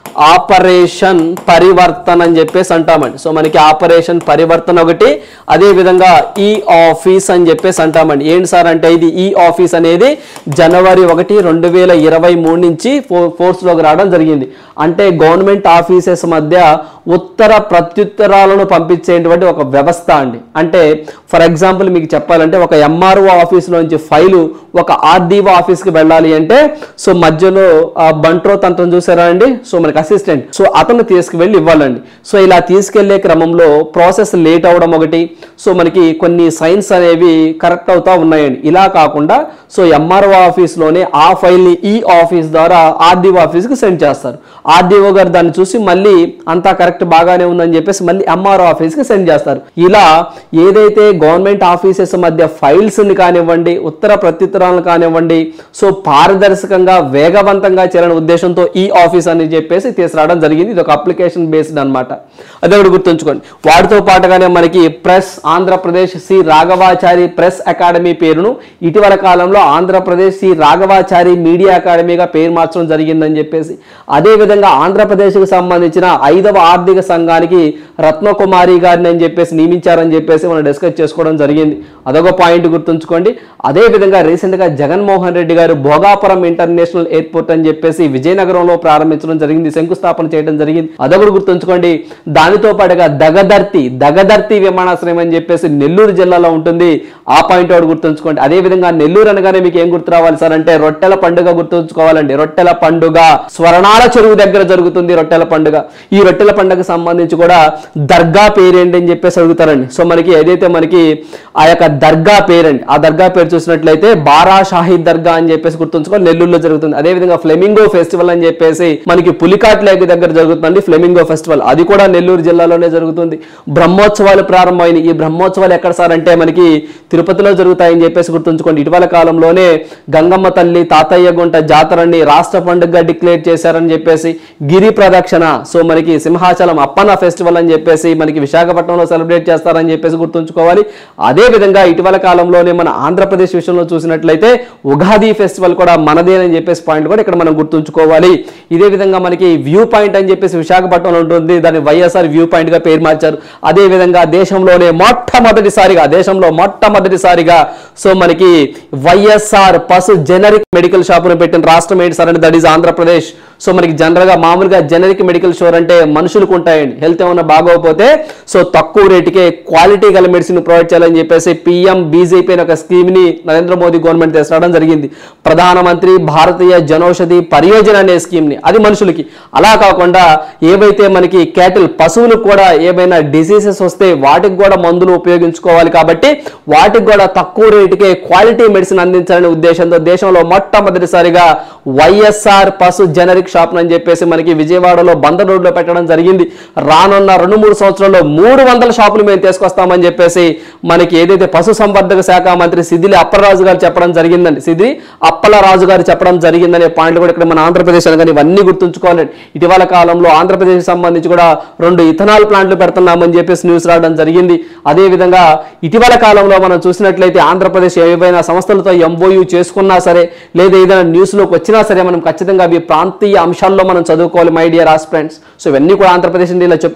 ఆపరేషన్ పరివర్తన్ అని చెప్పేసి అంటామండి. సో మనకి ఆపరేషన్ పరివర్తన్ ఒకటి, అదే విధంగా ఈ ఆఫీస్ అని చెప్పేసి అంటామండి. ఏంటి సార్ అంటే ఇది ఈ ఆఫీస్ అనేది జనవరి ఒకటి రెండు వేల ఇరవై మూడు నుంచి ఫోర్స్ లోకి రావడం జరిగింది. అంటే గవర్నమెంట్ ఆఫీసెస్ మధ్య ఉత్తర ప్రత్యుత్తరాలను పంపించేటువంటి ఒక వ్యవస్థ అండి. అంటే ఫర్ ఎగ్జాంపుల్ మీకు చెప్పాలంటే ఒక ఎంఆర్ఓ ఆఫీస్లోంచి ఫైలు ఒక ఆర్డీఓ ఆఫీస్కి వెళ్ళాలి అంటే సో మధ్యలో బంట్రో తంత్రం చూసారా అండి. సో మనకి అసిస్టెంట్ సో అతను తీసుకువెళ్ళి ఇవ్వాలండి. సో ఇలా తీసుకెళ్లే క్రమంలో ప్రాసెస్ లేట్ అవడం ఒకటి, సో మనకి కొన్ని సైన్స్ అనేవి కరెక్ట్ అవుతా ఉన్నాయండి. ఇలా కాకుండా సో ఎంఆర్ఓ ఆఫీస్లోనే ఆ ఫైల్ని ఈ ఆఫీస్ ద్వారా ఆర్డీఓ ఆఫీస్కి సెండ్ చేస్తారు. ఆర్డీఓ గారు దాన్ని చూసి మళ్ళీ అంతా కరెక్ట్ బాగానే ఉందని చెప్పేసి మళ్ళీ ఎంఆర్ఓ ఆఫీస్కి సెండ్ చేస్తారు. ఇలా ఏదైతే గవర్నమెంట్ ఆఫీసెస్ మధ్య ఫైల్స్ని కానివ్వండి ఉత్తర ప్రత్యుత్తరాలను కానివ్వండి సో పారదర్శకంగా వేగవంతంగా చేయాలనే ఉద్దేశంతో ఈ ఆఫీస్ అని చెప్పేసి తీసుకురావడం జరిగింది. ఇది ఒక అప్లికేషన్ బేస్డ్ అనమాట. అదే ఒకటి గుర్తుంచుకోండి. వాటితో పాటుగానే మనకి press Andhra Pradesh Shri Raghavachari press academy పేరును ఇటీవల కాలంలో ఆంధ్రప్రదేశ్ శ్రీ రాఘవాచారి మీడియా అకాడమీగా పేరు మార్చడం జరిగిందని చెప్పేసి, అదే విధంగా ఆంధ్రప్రదేశ్కు సంబంధించిన ఐదవ ఆర్థిక సంఘానికి రత్నకుమారి గారిని అని చెప్పేసి నియమించారని చెప్పేసి మనం డిస్కస్ చేసుకోవడం జరిగింది. అదొక పాయింట్ గుర్తుంచుకోండి. అదే విధంగా రీసెంట్ గా జగన్మోహన్ రెడ్డి గారు భోగాపురం ఇంటర్నేషనల్ ఎయిర్పోర్ట్ అని చెప్పేసి విజయనగరంలో ప్రారంభించడం జరిగింది, శంకుస్థాపన చేయడం జరిగింది. అదొకటి గుర్తుంచుకోండి. దానితో పాటుగా దగదర్తి దగదర్తి విమానాశ్రయం అని చెప్పేసి నెల్లూరు జిల్లాలో ఉంటుంది. ఆ పాయింట్ ఒకటి గుర్తుంచుకోండి. అదే విధంగా నెల్లూరు అనగానే మీకు ఏం గుర్తు రావాలి సార్ అంటే రొట్టెల పండుగ గుర్తుంచుకోవాలండి. రొట్టెల పండుగ స్వర్ణాల చెరువు దగ్గర జరుగుతుంది రొట్టెల పండుగ. ఈ రొట్టెల పండుగ సంబంధించి కూడా దర్గా పేరేంటి అని చెప్పేసి అడుగుతారండి. సో మనకి ఏదైతే మనకి ఆ యొక్క దర్గా పేరండి, ఆ దర్గా పేరు చూసినట్లయితే బారా షాహీద్ దర్గా అని చెప్పేసి గుర్తుంచుకోవాలి, నెల్లూరులో జరుగుతుంది. అదే విధంగా ఫ్లెమింగో ఫెస్టివల్ అని చెప్పేసి మనకి పులికాట్ లేక్ దగ్గర జరుగుతుంది ఫ్లెమింగో ఫెస్టివల్, అది కూడా నెల్లూరు జిల్లాలోనే జరుగుతుంది. బ్రహ్మోత్సవాలు ప్రారంభమైనవి. ఈ బ్రహ్మోత్సవాలు ఎక్కడ సార్ అంటే మనకి తిరుపతిలో జరుగుతాయని చెప్పేసి గుర్తుంచుకోండి. ఇటీవల కాలంలోనే గంగమ్మ తల్లి తాతయ్య గుంట జాతరని రాష్ట్ర పండుగగా డిక్లేర్ చేశారని చెప్పేసి, గిరి ప్రదక్షిణ సో మనకి సింహాచలం అప్పన్న ఫెస్టివల్ అని చెప్పేసి మనకి విశాఖపట్నంలో సెలబ్రేట్ చేస్తారని చెప్పేసి గుర్తుంచుకోవాలి. అదే విధంగా ఇటీవల కాలంలోనే మన ఆంధ్రప్రదేశ్ విషయంలో చూసినట్లయితే ఉగాది ఫెస్టివల్ కూడా మనదేనని చెప్పేసి పాయింట్ కూడా ఇక్కడ మనం గుర్తుంచుకోవాలి. ఇదే విధంగా మనకి వ్యూ పాయింట్ అని చెప్పేసి విశాఖపట్నంలో ఉంటుంది, దాన్ని వైఎస్ఆర్ వ్యూ పాయింట్ గా పేరు మార్చారు. అదే విధంగా దేశంలోనే మొట్టమొదటిసారిగా దేశంలో మొట్టమొదటిసారిగా సో మనకి వైఎస్ఆర్ పసు జెనరిక్ మెడికల్ షాపును పెట్టిన రాష్ట్రం ఏంటి సార్ అంటే దట్ ఈస్ ఆంధ్రప్రదేశ్. సో మనకి జనరల్ గా మామూలుగా జెనరిక్ మెడికల్ స్టోర్ అంటే మనుషులకు ఉంటాయండి, హెల్త్ ఏమన్నా బాగోకపోతే సో తక్కువ రేటుకే క్వాలిటీ గల మెడిసిన్ ప్రొవైడ్ చేయాలని చెప్పేసి పిఎం బీజేపీ అనే ఒక స్కీమ్ ని నరేంద్ర మోదీ గవర్నమెంట్ తీసుకురావడం జరిగింది. ప్రధానమంత్రి భారతీయ జనౌషధి పరియోజన అనే స్కీమ్ ని, అది మనుషులకి. అలా కాకుండా ఏవైతే మనకి క్యాటిల్ పశువులకు కూడా ఏమైనా డిసీజెస్ వస్తే వాటికి కూడా మందులు ఉపయోగించుకోవాలి కాబట్టి వాటికి కూడా తక్కువ రేటుకే క్వాలిటీ మెడిసిన్ అందించాలనే ఉద్దేశంతో దేశంలో మొట్టమొదటిసారిగా వైఎస్ఆర్ పసు జనరిక్ షాప్ అని చెప్పేసి మనకి విజయవాడలో బందర్ రోడ్ లో పెట్టడం జరిగింది. రానున్న రెండు మూడు సంవత్సరాల్లో మూడు వందల షాపులు మేము తీసుకొస్తామని చెప్పేసి మనకి ఏదైతే పశు సంవర్ధక శాఖ మంత్రి సిద్దిలి అప్పలరాజు గారు చెప్పడం జరిగిందండి సిద్దిలి అప్పలరాజు గారు చెప్పడం జరిగిందనే పాయింట్లు కూడా ఇక్కడ మన ఆంధ్రప్రదేశ్ అనగానే ఇవన్నీ గుర్తుంచుకోవాలండి. ఇటీవల కాలంలో ఆంధ్రప్రదేశ్ సంబంధించి కూడా రెండు ఇథనాల్ ప్లాంట్లు పెడుతున్నామని చెప్పేసి న్యూస్ రావడం జరిగింది. అదే విధంగా ఇటీవల కాలంలో మనం చూసినట్లయితే ఆంధ్రప్రదేశ్ ఏవైనా సంస్థలతో ఎంఓయూ చేసుకున్నా సరే లేదా ఏదైనా న్యూస్ లోకి వచ్చినా సరే మనం ఖచ్చితంగా అవి ప్రాంతీయ అంశాల్లో మనం చదువుకోవాలి మై డియర్ ఆస్పిరెంట్స్. సో ఇవన్నీ కూడా ఆంధ్రప్రదేశ్ ఇలా చెప్పుకుంటూ వెళ్తే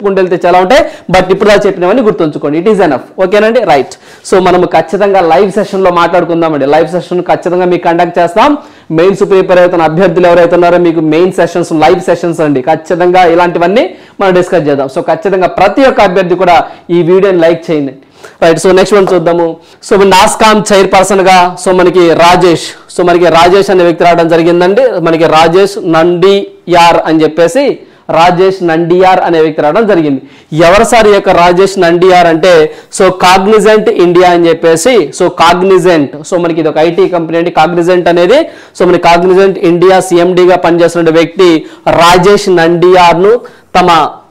చాలా ఉంటాయి, బట్ ఇప్పుడు దాకా చెప్పినవన్నీ గుర్తుంచుకోండి. It is enough. ఓకేనండి, రైట్. సో మనము ఖచ్చితంగా లైవ్ సెషన్లో మాట్లాడుకుందామండి. లైవ్ సెషన్ ఖచ్చితంగా మీకు కండక్ట్ చేస్తాం. మెయిన్స్ ప్రిపేర్ అవుతున్న అభ్యర్థులు ఎవరైతే ఉన్నారో మీకు మెయిన్ సెషన్స్, లైవ్ సెషన్స్ అండి. ఖచ్చితంగా ఇలాంటివన్నీ మనం డిస్కస్ చేద్దాం. సో ఖచ్చితంగా ప్రతి ఒక్క అభ్యర్థి కూడా ఈ వీడియోని లైక్ చేయండి. రైట్. సో నెక్స్ట్ వన్ చూద్దాము. సో నాస్కామ్ చైర్పర్సన్ గా సో మనకి రాజేష్ సో మనకి రాజేష్ అనే వ్యక్తి రావడం జరిగిందండి. మనకి రాజేష్ నండియార్ అని చెప్పేసి రాజేష్ నండియార్ అనే వ్యక్తి రావడం జరిగింది. ఎవరు సార్ ఈ యొక్క రాజేష్ నండియార్ అంటే సో కాగ్నిజెంట్ ఇండియా అని చెప్పేసి సో కాగ్నిజెంట్ సో మనకి ఇది ఒక ఐటీ కంపెనీ అండి. కాగ్నిజెంట్ అనేది సో మనకి కాగ్నిజెంట్ ఇండియా సిఎండిగా పనిచేస్తున్న వ్యక్తి రాజేష్ నండియార్ ను తమ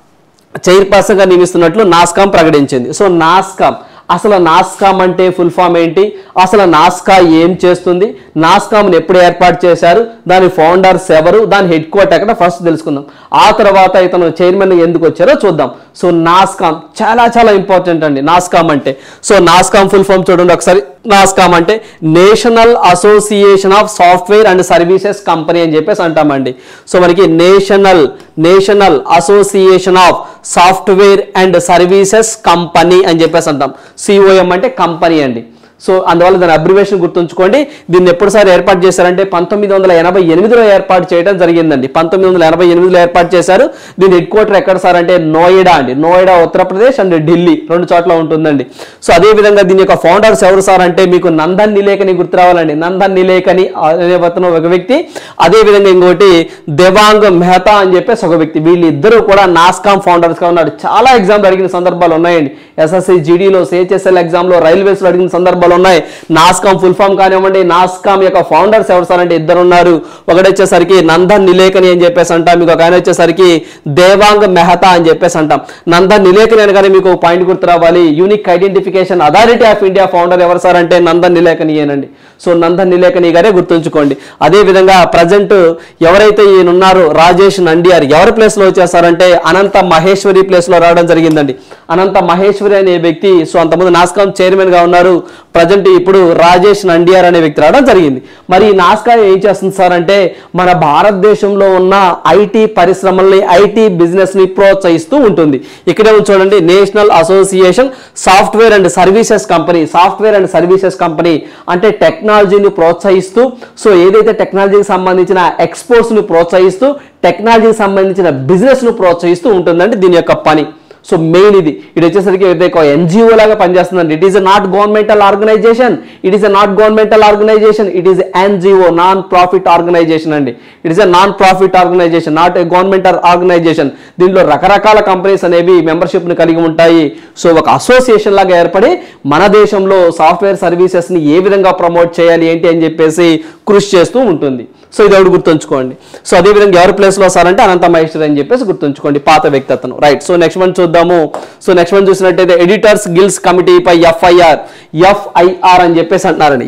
చైర్పర్సన్ గా నియమిస్తున్నట్లు నాస్కామ్ ప్రకటించింది. సో నాస్కామ్ అసలు నాస్కామ్ అంటే ఫుల్ ఫామ్ ఏంటి, అసలు నాస్కా ఏం చేస్తుంది, నాస్కామ్ని ఎప్పుడు ఏర్పాటు చేశారు, దాని ఫౌండర్స్ ఎవరు, దాని హెడ్ క్వార్టర్ ఎక్కడ, ఫస్ట్ తెలుసుకుందాం. ఆ తర్వాత ఇతను చైర్మన్ ఎందుకు వచ్చారో చూద్దాం. సో నాస్కామ్ చాలా చాలా ఇంపార్టెంట్ అండి. నాస్కామ్ అంటే సో నాస్కామ్ ఫుల్ ఫామ్ చూడండి ఒకసారి. నాస్కామ్ అంటే national association of software and services company అని చెప్పేసి అంటామండి. సో మనకి national national association of software and services company అని చెప్పేసి అంటాం. సిఓఎం అంటే కంపెనీ అండి. సో అందువల్ల దాని అబ్రివేషన్ గుర్తుంచుకోండి. దీన్ని ఎప్పుడుసారి ఏర్పాటు చేశారంటే పంతొమ్మిది వందల ఎనభై ఎనిమిదిలో ఏర్పాటు చేయడం జరిగిందండి. పంతొమ్మిది వందల ఎనభై ఎనిమిదిలో ఏర్పాటు చేశారు. దీని హెడ్ క్వార్టర్ ఎక్కడ సార్ అంటే నోయిడా అండి. నోయిడా ఉత్తరప్రదేశ్ అండ్ ఢిల్లీ రెండు చోట్ల ఉంటుందండి. సో అదే విధంగా దీని యొక్క ఫౌండర్స్ ఎవరు సార్ అంటే మీకు నందన్ నిలేకని గుర్తు రావాలండి. నందన్ నిలేకని అనే అతను ఒక వ్యక్తి, అదే విధంగా ఇంకోటి దేవాంగ్ మెహతా అని చెప్పేసి ఒక వ్యక్తి. వీళ్ళిద్దరూ కూడా నాస్కామ్ ఫౌండర్స్ గా ఉన్నారు. చాలా ఎగ్జామ్లు అడిగిన సందర్భాలు ఉన్నాయండి. ఎస్ఎస్సి జీడీలో, సిహెచ్ఎస్ఎల్ ఎగ్జామ్ లో, రైల్వేస్ లో అడిగిన సందర్భాలు ఉన్నాయి. నాస్కామ్ ఫుల్ ఫామ్ కానివ్వండి. నాస్కామ్ యొక్క ఫౌండర్స్ ఎవరు సార్ అంటే ఇద్దరు ఉన్నారు. ఒకటి వచ్చేసరికి నందన్ నిలేకని అని చెప్పేసి అంటాం, మీకు ఒక ఆయన వచ్చేసరికి దేవాంగ్ మెహతా అని చెప్పేసి అంటాం. నందన్ నిలేకని అనగానే మీకు ఒక పాయింట్ గుర్తు రావాలి. Unique identification authority of India founder ఎవరు సార్ అంటే నందన్ నిలేకని ఏనండి. సో నందన్ నిలేకని గారే గుర్తుంచుకోండి. అదే విధంగా ప్రజెంట్ ఎవరైతే ఈయన ఉన్నారో రాజేష్ నండియార్ ఎవరి ప్లేస్ లో వచ్చేసారంటే అనంత మహేశ్వరి ప్లేస్ లో రావడం జరిగిందండి. అనంత మహేశ్వరి అనే వ్యక్తి సో అంతకుముందు నాస్కామ్ చైర్మన్ గా ఉన్నారు. ప్రజెంట్ ఇప్పుడు రాజేష్ నండియార్ అనే వ్యక్తి రావడం జరిగింది. మరి ఈ నాస్కామ్ ఏం చేస్తుంది సార్ అంటే మన భారతదేశంలో ఉన్న ఐటీ పరిశ్రమల్ని, ఐటీ బిజినెస్ ని ప్రోత్సహిస్తూ ఉంటుంది. ఇక్కడే చూడండి, national association software and services company. Software and services company అంటే టెక్నాలజీని ప్రోత్సహిస్తూ సో ఏదైతే టెక్నాలజీకి సంబంధించిన ఎక్స్పోర్ట్స్ ని ప్రోత్సహిస్తూ టెక్నాలజీకి సంబంధించిన బిజినెస్ ను ప్రోత్సహిస్తూ ఉంటుందండి దీని యొక్క పని. సో మెయిన్ ఇది ఇది వచ్చేసరికి ఒక ఎన్జిఓ లాగా పనిచేస్తుందండి. It is not governmental organization, it is not governmental organization, it is NGO, non profit organization అండి. It is a non profit organization, not a governmental organization. దీంట్లో రకరకాల కంపెనీస్ అనేవి మెంబర్షిప్ ని కలిగి ఉంటాయి. సో ఒక అసోసియేషన్ లాగా ఏర్పడి మన దేశంలో సాఫ్ట్వేర్ సర్వీసెస్ ని ఏ విధంగా ప్రమోట్ చేయాలి ఏంటి అని చెప్పేసి కృషి చేస్తూ ఉంటుంది. సో ఇది ఒకటి గుర్తుంచుకోండి. సో అదే విధంగా ఎవరి ప్లేస్ లో వస్తారంటే అనంత మహేశ్వరి అని చెప్పేసి గుర్తుంచుకోండి, పాత వ్యక్తి అతను. రైట్. సో నెక్స్ట్ వన్ చూద్దాము. సో నెక్స్ట్ వన్ చూసినట్టయితే ఎడిటర్స్ గిల్డ్స్ కమిటీ పై ఎఫ్ఐఆర్ ఎఫ్ఐఆర్ అని చెప్పేసి అంటున్నారండి.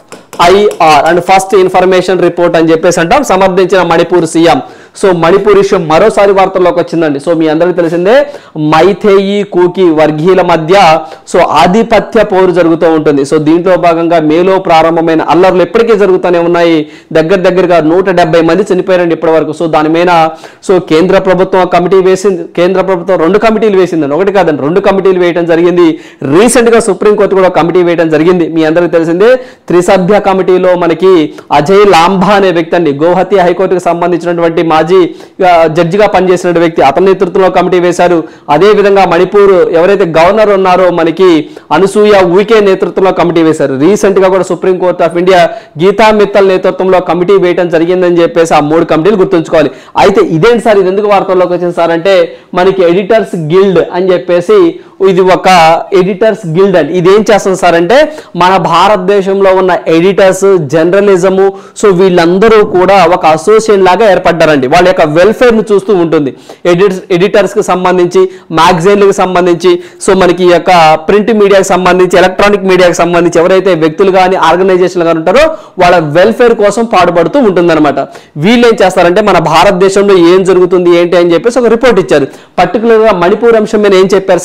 FIR and first information report అని చెప్పేసి అంటాం. సమర్థించిన మణిపూర్ సీఎం. సో మణిపూర్ విషయం మరోసారి వార్తల్లోకి వచ్చిందండి. సో మీ అందరికీ తెలిసిందే మైథేయి కూకి వర్గీయుల మధ్య సో ఆధిపత్య పోరు జరుగుతూ ఉంటుంది. సో దీంట్లో భాగంగా మేలో ప్రారంభమైన అల్లర్లు ఎప్పటికీ జరుగుతూనే ఉన్నాయి. దగ్గర దగ్గరగా నూట డెబ్బై మంది చనిపోయారండి ఇప్పటి వరకు. సో దాని మీద సో కేంద్ర ప్రభుత్వం కమిటీ వేసింది. కేంద్ర ప్రభుత్వం రెండు కమిటీలు వేసిందండి, ఒకటి కాదండి రెండు కమిటీలు వేయడం జరిగింది. రీసెంట్ గా సుప్రీంకోర్టు కూడా కమిటీ వేయడం జరిగింది. మీ అందరికీ తెలిసిందే త్రిసభ్య కమిటీలో మనకి అజయ్ లాంబా అనే వ్యక్తి అండి, గౌహతి హైకోర్టుకు సంబంధించినటువంటి మాజీ జడ్జిగా పనిచేసిన వ్యక్తి, అతని నేతృత్వంలో కమిటీ వేశారు. అదే విధంగా మణిపూర్ ఎవరైతే గవర్నర్ ఉన్నారో మనకి అనసూయ ఉయికే నేతృత్వంలో కమిటీ వేశారు. రీసెంట్ గా కూడా supreme court of India Geeta Mittal నేతృత్వంలో కమిటీ వేయడం జరిగిందని చెప్పేసి ఆ మూడు కమిటీలు గుర్తుంచుకోవాలి. అయితే ఇదేంటి సార్, ఇది ఎందుకు వార్తల్లోకి వచ్చింది సార్ అంటే మనకి ఎడిటర్స్ గిల్డ్ అని చెప్పేసి ఇది ఒక ఎడిటర్స్ గిల్డ్ అండి. ఇది ఏం చేస్తుంది సార్ అంటే మన భారతదేశంలో ఉన్న ఎడిటర్స్, జర్నలిజము సో వీళ్ళందరూ కూడా ఒక అసోసియేషన్ లాగా ఏర్పడ్డారండి. వాళ్ళ యొక్క వెల్ఫేర్ ను చూస్తూ ఉంటుంది. ఎడిటర్స్ ఎడిటర్స్ కి సంబంధించి, మ్యాగజైన్లకు సంబంధించి, సో మనకి ఈ యొక్క ప్రింట్ మీడియాకి సంబంధించి, ఎలక్ట్రానిక్ మీడియాకి సంబంధించి ఎవరైతే వ్యక్తులు కానీ ఆర్గనైజేషన్లు కానీ ఉంటారో వాళ్ళ వెల్ఫేర్ కోసం పాటుపడుతూ ఉంటుందన్నమాట. వీళ్ళు ఏం చేస్తారంటే మన భారతదేశంలో ఏం జరుగుతుంది ఏంటి అని చెప్పేసి ఒక రిపోర్ట్ ఇచ్చారు. పర్టికులర్ గా మణిపూర్ అంశం మీద ఏం చెప్పారు సార్ అంటే వీళ్ళు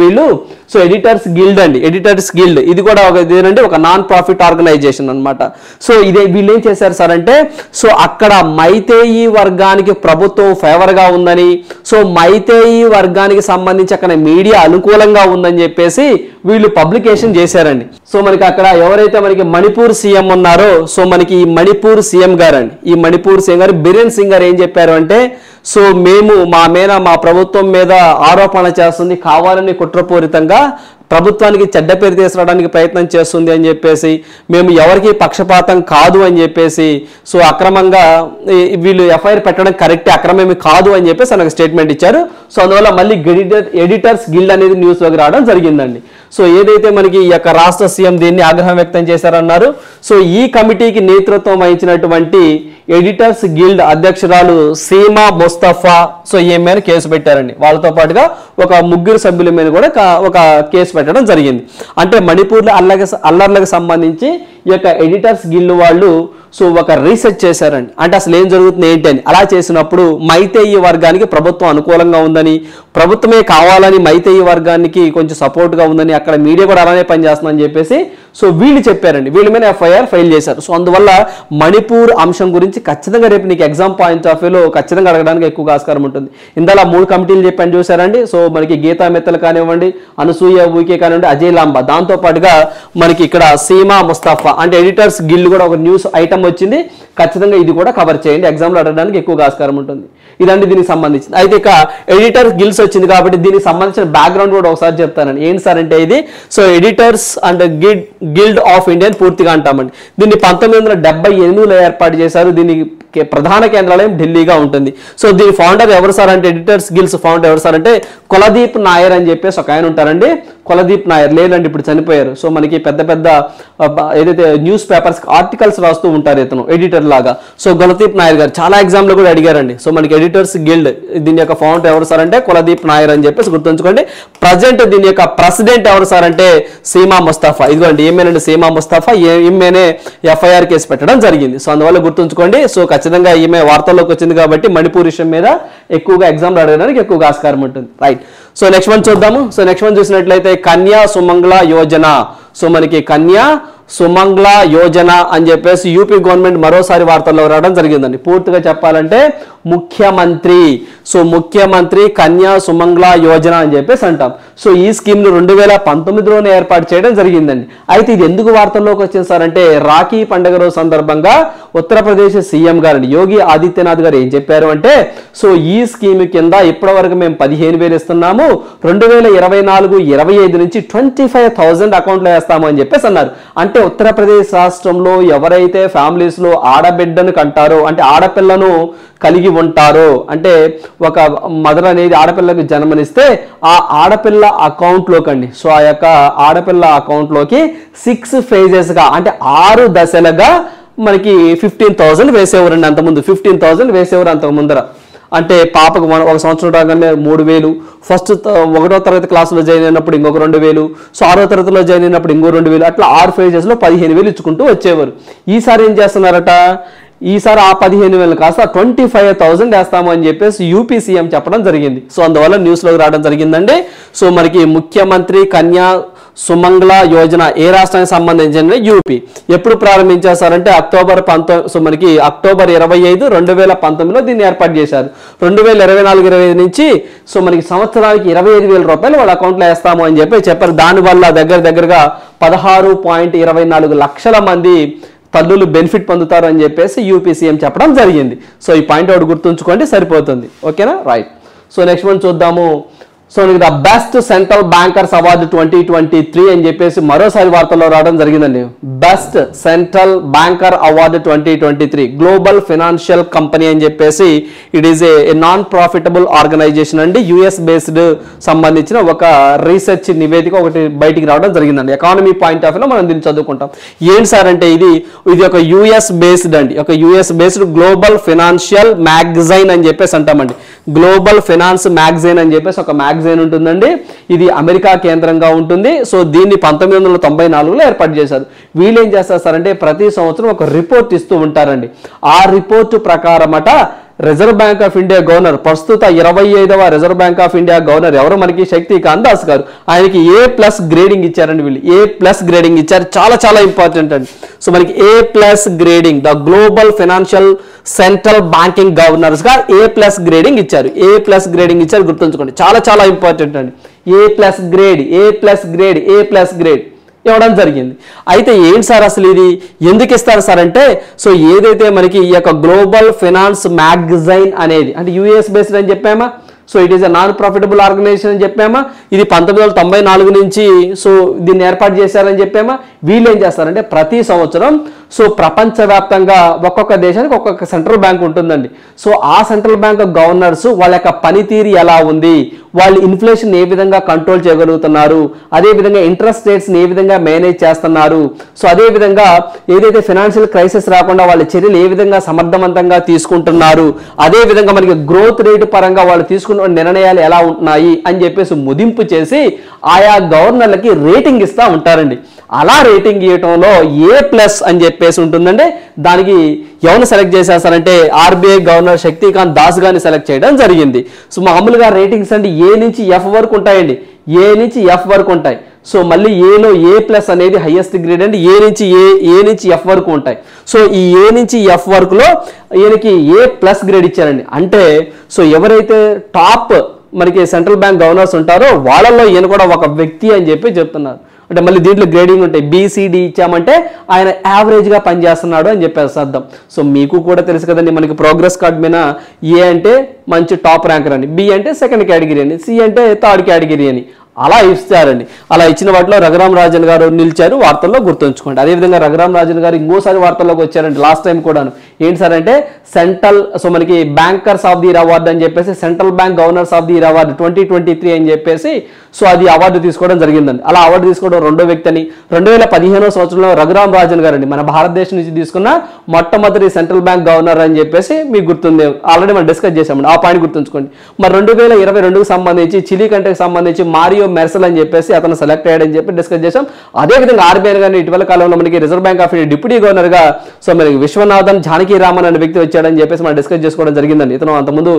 వీళ్ళు సో ఎడిటర్స్ గిల్డ్ అండి, ఎడిటర్స్ గిల్డ్ ఇది కూడా ఒక ఇదేనండి ఒక నాన్ ప్రాఫిట్ ఆర్గనైజేషన్ అనమాట. సో ఇదే వీళ్ళు ఏం చేశారు సార్ అంటే సో అక్కడ మైతేయి వర్గానికి ప్రభుత్వం ఫేవర్గా ఉందని, సో మైతేయి వర్గానికి సంబంధించి అక్కడ మీడియా అనుకూలంగా ఉందని చెప్పేసి వీళ్ళు పబ్లికేషన్ చేశారండి. సో మనకి అక్కడ ఎవరైతే మనకి మణిపూర్ సీఎం ఉన్నారో సో మనకి ఈ మణిపూర్ సీఎం గారు అండి, ఈ మణిపూర్ సీఎం గారు బిరెన్ సింగ్ గారు ఏం చెప్పారు అంటే సో మేము మా మీద మా ప్రభుత్వం మీద ఆరోపణ చేస్తుంది, కావాలని కుట్రపూరితంగా ప్రభుత్వానికి చెడ్డ పేరు తీసుకురావడానికి ప్రయత్నం చేస్తుంది అని చెప్పేసి, మేము ఎవరికి పక్షపాతం కాదు అని చెప్పేసి, సో అక్రమంగా వీళ్ళు ఎఫ్ఐఆర్ పెట్టడం కరెక్ట్ అక్రమేమి కాదు అని చెప్పేసి మనకు స్టేట్మెంట్ ఇచ్చారు. సో అందువల్ల మళ్ళీ ఎడిటర్ ఎడిటర్స్ గిల్డ్ అనేది న్యూస్లోకి రావడం జరిగిందండి. సో ఏదైతే మనకి ఈ యొక్క రాష్ట్ర సీఎం దీన్ని ఆగ్రహం వ్యక్తం చేశారన్నారు. సో ఈ కమిటీకి నేతృత్వం వహించినటువంటి ఎడిటర్స్ గిల్డ్ అధ్యక్షురాలు సీమా ముస్తఫా సో ఈమె మీద కేసు పెట్టారండి. వాళ్ళతో పాటుగా ఒక ముగ్గురు సభ్యుల మీద కూడా ఒక కేసు పెట్టడం జరిగింది. అంటే మణిపూర్లో అల్లగ అల్లర్లకు సంబంధించి ఈ యొక్క ఎడిటర్స్ గిల్డ్ వాళ్ళు సో ఒక రీసెర్చ్ చేశారండి. అంటే అసలు ఏం జరుగుతుంది ఏంటి అని. అలా చేసినప్పుడు మైతేయి వర్గానికి ప్రభుత్వం అనుకూలంగా ఉందని, ప్రభుత్వమే కావాలని మైతేయి వర్గానికి కొంచెం సపోర్ట్గా ఉందని, అక్కడ మీడియా కూడా అలానే పనిచేస్తుందని చెప్పేసి సో వీళ్ళు చెప్పారండి. వీళ్ళ మీద ఎఫ్ఐఆర్ ఫైల్ చేశారు. సో అందువల్ల మణిపూర్ అంశం గురించి ఖచ్చితంగా రేపు నీకు ఎగ్జామ్ పాయింట్ ఆఫ్ వ్యూలో ఖచ్చితంగా అడగడానికి ఎక్కువగా ఆస్కారం ఉంటుంది. ఇందులో మూడు కమిటీలు చెప్పాను చూసారండి. సో మనకి గీతా మిత్తల్ కానివ్వండి, అనసూయ ఊకే కానివ్వండి, అజయ్ లాంబా, దాంతో పాటుగా మనకి ఇక్కడ సీమా ముస్తఫా అంటే ఎడిటర్స్ గిల్డ్ కూడా ఒక న్యూస్ ఐటమ్ వచ్చింది. ఖచ్చితంగా ఇది కూడా కవర్ చేయండి, ఎగ్జామ్లో అడగడానికి ఎక్కువగా ఆస్కారం ఉంటుంది. ఇదండి దీనికి సంబంధించింది. అయితే ఇక ఎడిటర్ గిల్డ్స్ వచ్చింది కాబట్టి దీనికి సంబంధించిన బ్యాక్గ్రౌండ్ కూడా ఒకసారి చెప్తానండి. ఏంటి సార్ అంటే ఇది so editors and guild guild of India పూర్తిగా అంటామండి. దీన్ని పంతొమ్మిది వందల డెబ్బై ఎనిమిదిలో ఏర్పాటు చేశారు. దీనికి ప్రధాన కేంద్రాలయం ఢిల్లీగా ఉంటుంది. సో దీని ఫౌండర్ ఎవరు సార్ అంటే ఎడిటర్స్ గిల్డ్స్ ఫౌండర్ ఎవరు సార్ అంటే కులదీప్ నాయర్ అని చెప్పేసి ఒక ఆయన ఉంటారండి. కులదీప్ నాయర్ లేదండి, ఇప్పుడు చనిపోయారు. సో మనకి పెద్ద పెద్ద ఏదైతే న్యూస్ పేపర్స్ ఆర్టికల్స్ రాస్తూ ఉంటారు ఇతను ఎడిటర్ లాగా. సో కులదీప్ నాయర్ గారు చాలా ఎగ్జామ్లో కూడా అడిగారండి. సో మనకి ఎడిటర్స్ గిల్డ్ దీని యొక్క ఫౌండర్ ఎవరు సార్ అంటే కులదీప్ నాయర్ అని చెప్పేసి గుర్తుంచుకోండి. ప్రజెంట్ దీని యొక్క ప్రెసిడెంట్ ఎవరు సార్ అంటే సీమా ముస్తఫా. ఇదిగోండి ఏమేనండి సీమా ముస్తఫా, ఈమెనే ఎఫ్ఐఆర్ కేసు పెట్టడం జరిగింది. సో అందువల్ల గుర్తుంచుకోండి. సో ఖచ్చితంగా ఈమె వార్తల్లోకి వచ్చింది కాబట్టి మణిపూర్ విషయం మీద ఎక్కువగా ఎగ్జామ్లు అడగడానికి ఎక్కువగా ఆస్కారం ఉంటుంది. రైట్. సో నెక్స్ట్ వన్ చూద్దాము. సో నెక్స్ట్ వన్ చూసినట్లయితే కన్యా సుమంగళ యోజన. సో మనకి కన్యా సుమంగళ యోజన అని చెప్పేసి యూపీ గవర్నమెంట్ మరోసారి వార్తల్లో రావడం జరిగిందండి. పూర్తిగా చెప్పాలంటే ముఖ్యమంత్రి సో ముఖ్యమంత్రి కన్యా సుమంగళ యోజన అని చెప్పేసి అంటాం. సో ఈ స్కీమ్ ను రెండు వేల పంతొమ్మిదిలోనే ఏర్పాటు చేయడం జరిగిందండి. అయితే ఇది ఎందుకు వార్తల్లోకి వచ్చింది సార్ అంటే రాఖీ పండుగ రోజు సందర్భంగా ఉత్తరప్రదేశ్ సీఎం గారు యోగి ఆదిత్యనాథ్ గారు ఏం చెప్పారు అంటే సో ఈ స్కీమ్ కింద ఇప్పటి వరకు మేము పదిహేను వేలు ఇస్తున్నాము, రెండు వేల ఇరవై నాలుగు ఇరవై ఐదు నుంచి ట్వంటీ ఫైవ్ థౌసండ్ అకౌంట్లో వేస్తాము అని చెప్పేసి అన్నారు. అంటే ఉత్తరప్రదేశ్ రాష్ట్రంలో ఎవరైతే ఫ్యామిలీస్ లో ఆడబిడ్డను కంటారో అంటే ఆడపిల్లను కలిగి ఉంటారో అంటే ఒక మదర్ అనేది ఆడపిల్లకు జన్మనిస్తే ఆ ఆడపిల్ల అకౌంట్లోకి అండి సో ఆ యొక్క ఆడపిల్ల అకౌంట్లోకి సిక్స్ ఫేజెస్గా అంటే ఆరు దశలుగా మనకి ఫిఫ్టీన్ థౌసండ్ వేసేవారండి. అంతకుముందు ఫిఫ్టీన్ థౌసండ్ వేసేవారు అంతకు ముందర. అంటే పాపకు ఒక సంవత్సరం రాగానే మూడు వేలు, ఫస్ట్ ఒకటో తరగతి క్లాసులో జాయిన్ అయినప్పుడు ఇంకొక రెండు వేలు, సో ఆరో తరగతిలో జాయిన్ అయినప్పుడు ఇంకో రెండు వేలు, అట్లా ఆరు ఫేజెస్లో పదిహేను వేలు ఇచ్చుకుంటూ వచ్చేవారు. ఈసారి ఏం చేస్తున్నారట, ఈసారి ఆ పదిహేను వేలు కాస్త ట్వంటీ ఫైవ్ థౌసండ్ వేస్తాము అని చెప్పేసి యూపీ సీఎం చెప్పడం జరిగింది. సో అందువల్ల న్యూస్లోకి రావడం జరిగిందండి. సో మనకి ముఖ్యమంత్రి కన్యా సుమంగళ యోజన ఏ రాష్ట్రానికి సంబంధించిన యూపీ ఎప్పుడు ప్రారంభించేశారంటే అక్టోబర్ పంతొమ్మిది సో మనకి అక్టోబర్ ఇరవై ఐదు రెండు వేల పంతొమ్మిదిలో దీన్ని ఏర్పాటు చేశారు. రెండు వేల ఇరవై నాలుగు ఇరవై ఐదు నుంచి సో మనకి సంవత్సరానికి ఇరవై ఐదు వేల రూపాయలు వాళ్ళ అకౌంట్లో వేస్తాము అని చెప్పి చెప్పారు. దానివల్ల దగ్గర దగ్గరగా పదహారు పాయింట్ ఇరవై నాలుగు లక్షల మంది తల్లులు బెనిఫిట్ పొందుతారు అని చెప్పేసి యూపీ సీఎం చెప్పడం జరిగింది. సో ఈ పాయింట్ ఒకటి గుర్తుంచుకోండి సరిపోతుంది. ఓకేనా, రైట్. సో నెక్స్ట్ వన్ చూద్దాము. సో నీకు the best central bankers award twenty twenty three అని చెప్పేసి మరోసారి వార్తల్లో రావడం జరిగిందండి. Best central banker award twenty twenty three global financial company అని చెప్పేసి it is a non profitable organization అండి. యుఎస్ బేస్డ్ సంబంధించిన ఒక రీసెర్చ్ నివేదిక ఒకటి బయటికి రావడం జరిగిందండి. ఎకానమీ పాయింట్ ఆఫ్ వ్యూలో మనం దీన్ని చదువుకుంటాం. ఏంటి సార్ అంటే ఇది ఇది ఒక యుఎస్ బేస్డ్ అండి, ఒక US based global financial magazine అని చెప్పేసి అంటామండి. గ్లోబల్ ఫైనాన్స్ మ్యాగజైన్ అని చెప్పేసి ఒక మ్యాగజైన్ ఉంటుందండి. ఇది అమెరికా కేంద్రంగా ఉంటుంది. సో దీన్ని పంతొమ్మిది వందల తొంభై నాలుగులో ఏర్పాటు చేశారు. వీళ్ళు ఏం చేస్తారు సార్ అంటే ప్రతి సంవత్సరం ఒక రిపోర్ట్ ఇస్తూ ఉంటారండి. ఆ రిపోర్ట్ ప్రకారం అట reserve bank of India governor, ప్రస్తుత ఇరవై ఐదవ reserve bank of India governor ఎవరు మనకి శక్తికాంత్ దాస్ గారు. ఆయనకి ఏ ప్లస్ గ్రేడింగ్ ఇచ్చారండి వీళ్ళు, ఏ ప్లస్ గ్రేడింగ్ ఇచ్చారు. చాలా చాలా ఇంపార్టెంట్ అండి. సో మనకి A plus grading, the global financial central banking governors గా ఏ ప్లస్ గ్రేడింగ్ ఇచ్చారు. ఏ ప్లస్ గ్రేడింగ్ ఇచ్చారు, గుర్తుంచుకోండి. చాలా చాలా ఇంపార్టెంట్ అండి. A plus grade, A plus grade, A plus grade ఇవ్వడం జరిగింది. అయితే ఏంటి సార్ అసలు ఇది ఎందుకు ఇస్తారు సార్ అంటే, సో ఏదైతే మనకి ఈ యొక్క గ్లోబల్ ఫైనాన్స్ మ్యాగజైన్ అనేది అంటే యూఎస్ బేస్డ్ అని చెప్పామా, so it is a non profitable organization అని చెప్పామా, ఇది పంతొమ్మిది వందల తొంభై నాలుగు నుంచి సో దీన్ని ఏర్పాటు చేశారని చెప్పామా. వీళ్ళు ఏం చేస్తారంటే ప్రతి సంవత్సరం సో ప్రపంచవ్యాప్తంగా ఒక్కొక్క దేశానికి ఒక్కొక్క సెంట్రల్ బ్యాంక్ ఉంటుందండి. సో ఆ సెంట్రల్ బ్యాంక్ గవర్నర్స్ వాళ్ళ యొక్క పనితీరు ఎలా ఉంది, వాళ్ళు ఇన్ఫ్లేషన్ ఏ విధంగా కంట్రోల్ చేయగలుగుతున్నారు, అదేవిధంగా ఇంట్రెస్ట్ రేట్స్ని ఏ విధంగా మేనేజ్ చేస్తున్నారు, సో అదేవిధంగా ఏదైతే ఫైనాన్షియల్ క్రైసిస్ రాకుండా వాళ్ళ చర్యలు ఏ విధంగా సమర్థవంతంగా తీసుకుంటున్నారు, అదేవిధంగా మనకి గ్రోత్ రేటు పరంగా వాళ్ళు తీసుకున్న నిర్ణయాలు ఎలా ఉంటున్నాయి అని చెప్పేసి ముదింపు చేసి ఆయా గవర్నర్లకి రేటింగ్ ఇస్తూ ఉంటారండి. అలా రేటింగ్ ఇవ్వటంలో ఏ ప్లస్ అని చెప్పేసి ఉంటుందండి. దానికి ఎవరిని సెలెక్ట్ చేసేస్తారంటే ఆర్బీఐ గవర్నర్ శక్తికాంత్ దాస్ గారిని సెలెక్ట్ చేయడం జరిగింది. సో మామూలుగా రేటింగ్స్ అంటే ఏ నుంచి ఎఫ్ వరకు ఉంటాయండి, ఏ నుంచి ఎఫ్ వరకు ఉంటాయి. సో మళ్ళీ ఏలో ఏ ప్లస్ అనేది హైయెస్ట్ గ్రేడ్ అండి. ఏ నుంచి ఏ ఏ నుంచి ఎఫ్ వరకు ఉంటాయి. సో ఈ ఏ నుంచి ఎఫ్ వరకులో ఈయనకి ఏ ప్లస్ గ్రేడ్ ఇచ్చారండి. అంటే సో ఎవరైతే టాప్ మనకి సెంట్రల్ బ్యాంక్ గవర్నర్స్ ఉంటారో వాళ్ళల్లో ఈయన కూడా ఒక వ్యక్తి అని చెప్పి చెప్తున్నారు. అంటే మళ్ళీ దీంట్లో గ్రేడింగ్ ఉంటాయి. బీసీడీ ఇచ్చామంటే ఆయన యావరేజ్గా పనిచేస్తున్నాడు అని చెప్పేసి అర్థం. సో మీకు కూడా తెలుసు కదండి, మనకి ప్రోగ్రెస్ కార్డ్ మీద ఏ అంటే మంచి టాప్ ర్యాంకర్ అని, బి అంటే సెకండ్ కేటగిరీ అని, సి అంటే థర్డ్ కేటగిరీ అని అలా ఇస్తారండి. అలా ఇచ్చిన వాటిలో రఘురామ్ రాజన్ గారు నిలిచారు, వార్తల్లో గుర్తుంచుకోండి. అదేవిధంగా రఘురామ్ రాజన్ గారు ఇంకోసారి వార్తల్లోకి వచ్చారండి లాస్ట్ టైం కూడాను. ఏంటి సార్ అంటే సెంట్రల్ సో మనకి bankers of the year award అని చెప్పేసి central bank governors of the year award twenty twenty three అని చెప్పేసి సో అది అవార్డు తీసుకోవడం జరిగిందండి. అలా అవార్డు తీసుకోవడం రెండో వ్యక్తి అని రెండు వేల పదిహేనో సంవత్సరంలో రఘురామ్ రాజన్ గారు అండి మన భారతదేశం నుంచి తీసుకున్న మొట్టమొదటి సెంట్రల్ బ్యాంక్ గవర్నర్ అని చెప్పేసి మీకు గుర్తుంది, ఆల్రెడీ మనం డిస్కస్ చేసామండి. ఆ పాయింట్ గుర్తుంచుకోండి. మరి రెండు వేల ఇరవై రెండుకు సంబంధించి చిలీ కంట్రీకి సంబంధించి మారియో మెర్సల్ అని చెప్పేసి అతను సెలెక్ట్ అయ్యాడని చెప్పి డిస్కస్ చేసాం. అదేవిధంగా ఆర్బీఐ గారిని ఇటీవల కాలంలో మనకి reserve bank of India deputy governor గా సో మనకి విశ్వనాథన్ జానకి రామన్ అనే వ్యక్తి వచ్చాడని చెప్పేసి మనం డిస్కస్ చేసుకోవడం జరిగిందండి. ఇతను అంతకుముందు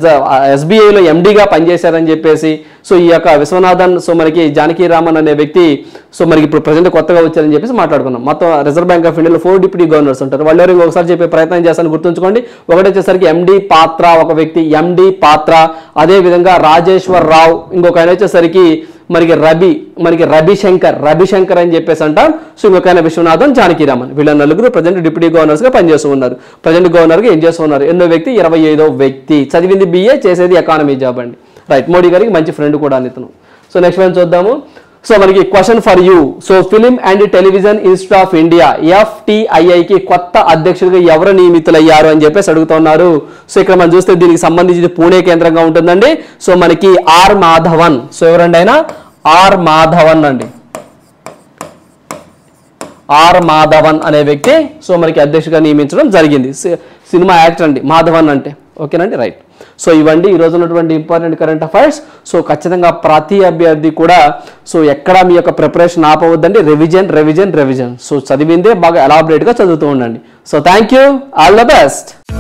ఎస్బీఐలో ఎండీగా పనిచేశారని చెప్పేసి సో ఈ యొక్క విశ్వనాథన్ సో మనకి జానకి రామన్ అనే వ్యక్తి సో మనకి ఇప్పుడు ప్రజెంట్ కొత్తగా వచ్చారని చెప్పేసి మాట్లాడుకున్నాం. మొత్తం రిజర్వ్ బ్యాంక్ ఆఫ్ ఇండియాలో ఫోర్ డిప్యూటీ గవర్నర్స్ ఉంటారు. వాళ్ళు ఎవరు ఒకసారి చెప్పే ప్రయత్నం చేస్తాను, గుర్తుంచుకోండి. ఒకటి వచ్చేసరికి ఎండి పాత్ర ఒక వ్యక్తి, ఎండి పాత్ర, అదేవిధంగా రాజేశ్వర్ రావు, ఇంకొక ఆయన వచ్చేసరికి మనకి రబి మనకి రవిశంకర్ రవిశంకర్ అని చెప్పేసి అంటాం. సో ఇంకొక విశ్వనాథన్ జానకి రామన్, వీళ్ళ నలుగురు ప్రజెంట్ డిప్యూటీ గవర్నర్స్ గా పనిచేస్తూ ఉన్నారు. ప్రజెంట్ గవర్నర్ గా ఏం చేస్తూ ఉన్నారు, ఎన్నో వ్యక్తి ఇరవై ఐదో వ్యక్తి, చదివింది బిఏ, చేసేది ఎకానమీ జాబ్ అండి. రైట్, మోడీ గారికి మంచి ఫ్రెండ్ కూడా ఇతను. సో నెక్స్ట్ వన్ చూద్దాము. సో మనకి question for you. So film and television institute of India ఎఫ్టిఐఐకి కొత్త అధ్యక్షుడిగా ఎవరు నియమితులయ్యారు అని చెప్పేసి అడుగుతున్నారు. సో ఇక్కడ మనం చూస్తే దీనికి సంబంధించి పూణే కేంద్రంగా ఉంటుందండి. సో మనకి ఆర్ మాధవన్, సో ఎవరండి ఆయన, ఆర్ మాధవన్ అండి, ఆర్ మాధవన్ అనే వ్యక్తి సో మనకి అధ్యక్షుడిగా నియమించడం జరిగింది. సినిమా యాక్టర్ అండి మాధవన్ అంటే, ఓకేనండి. రైట్, సో ఇవండి ఈరోజు ఉన్నటువంటి ఇంపార్టెంట్ కరెంట్ అఫైర్స్. సో ఖచ్చితంగా ప్రతి అభ్యర్థి కూడా సో ఎక్కడ మీ యొక్క ప్రిపరేషన్ ఆపవద్దండి, రివిజన్ రివిజన్ రివిజన్. సో చదివిందే బాగా ఎలాబరేట్గా చదువుతూ ఉండండి. So thank you, all the best.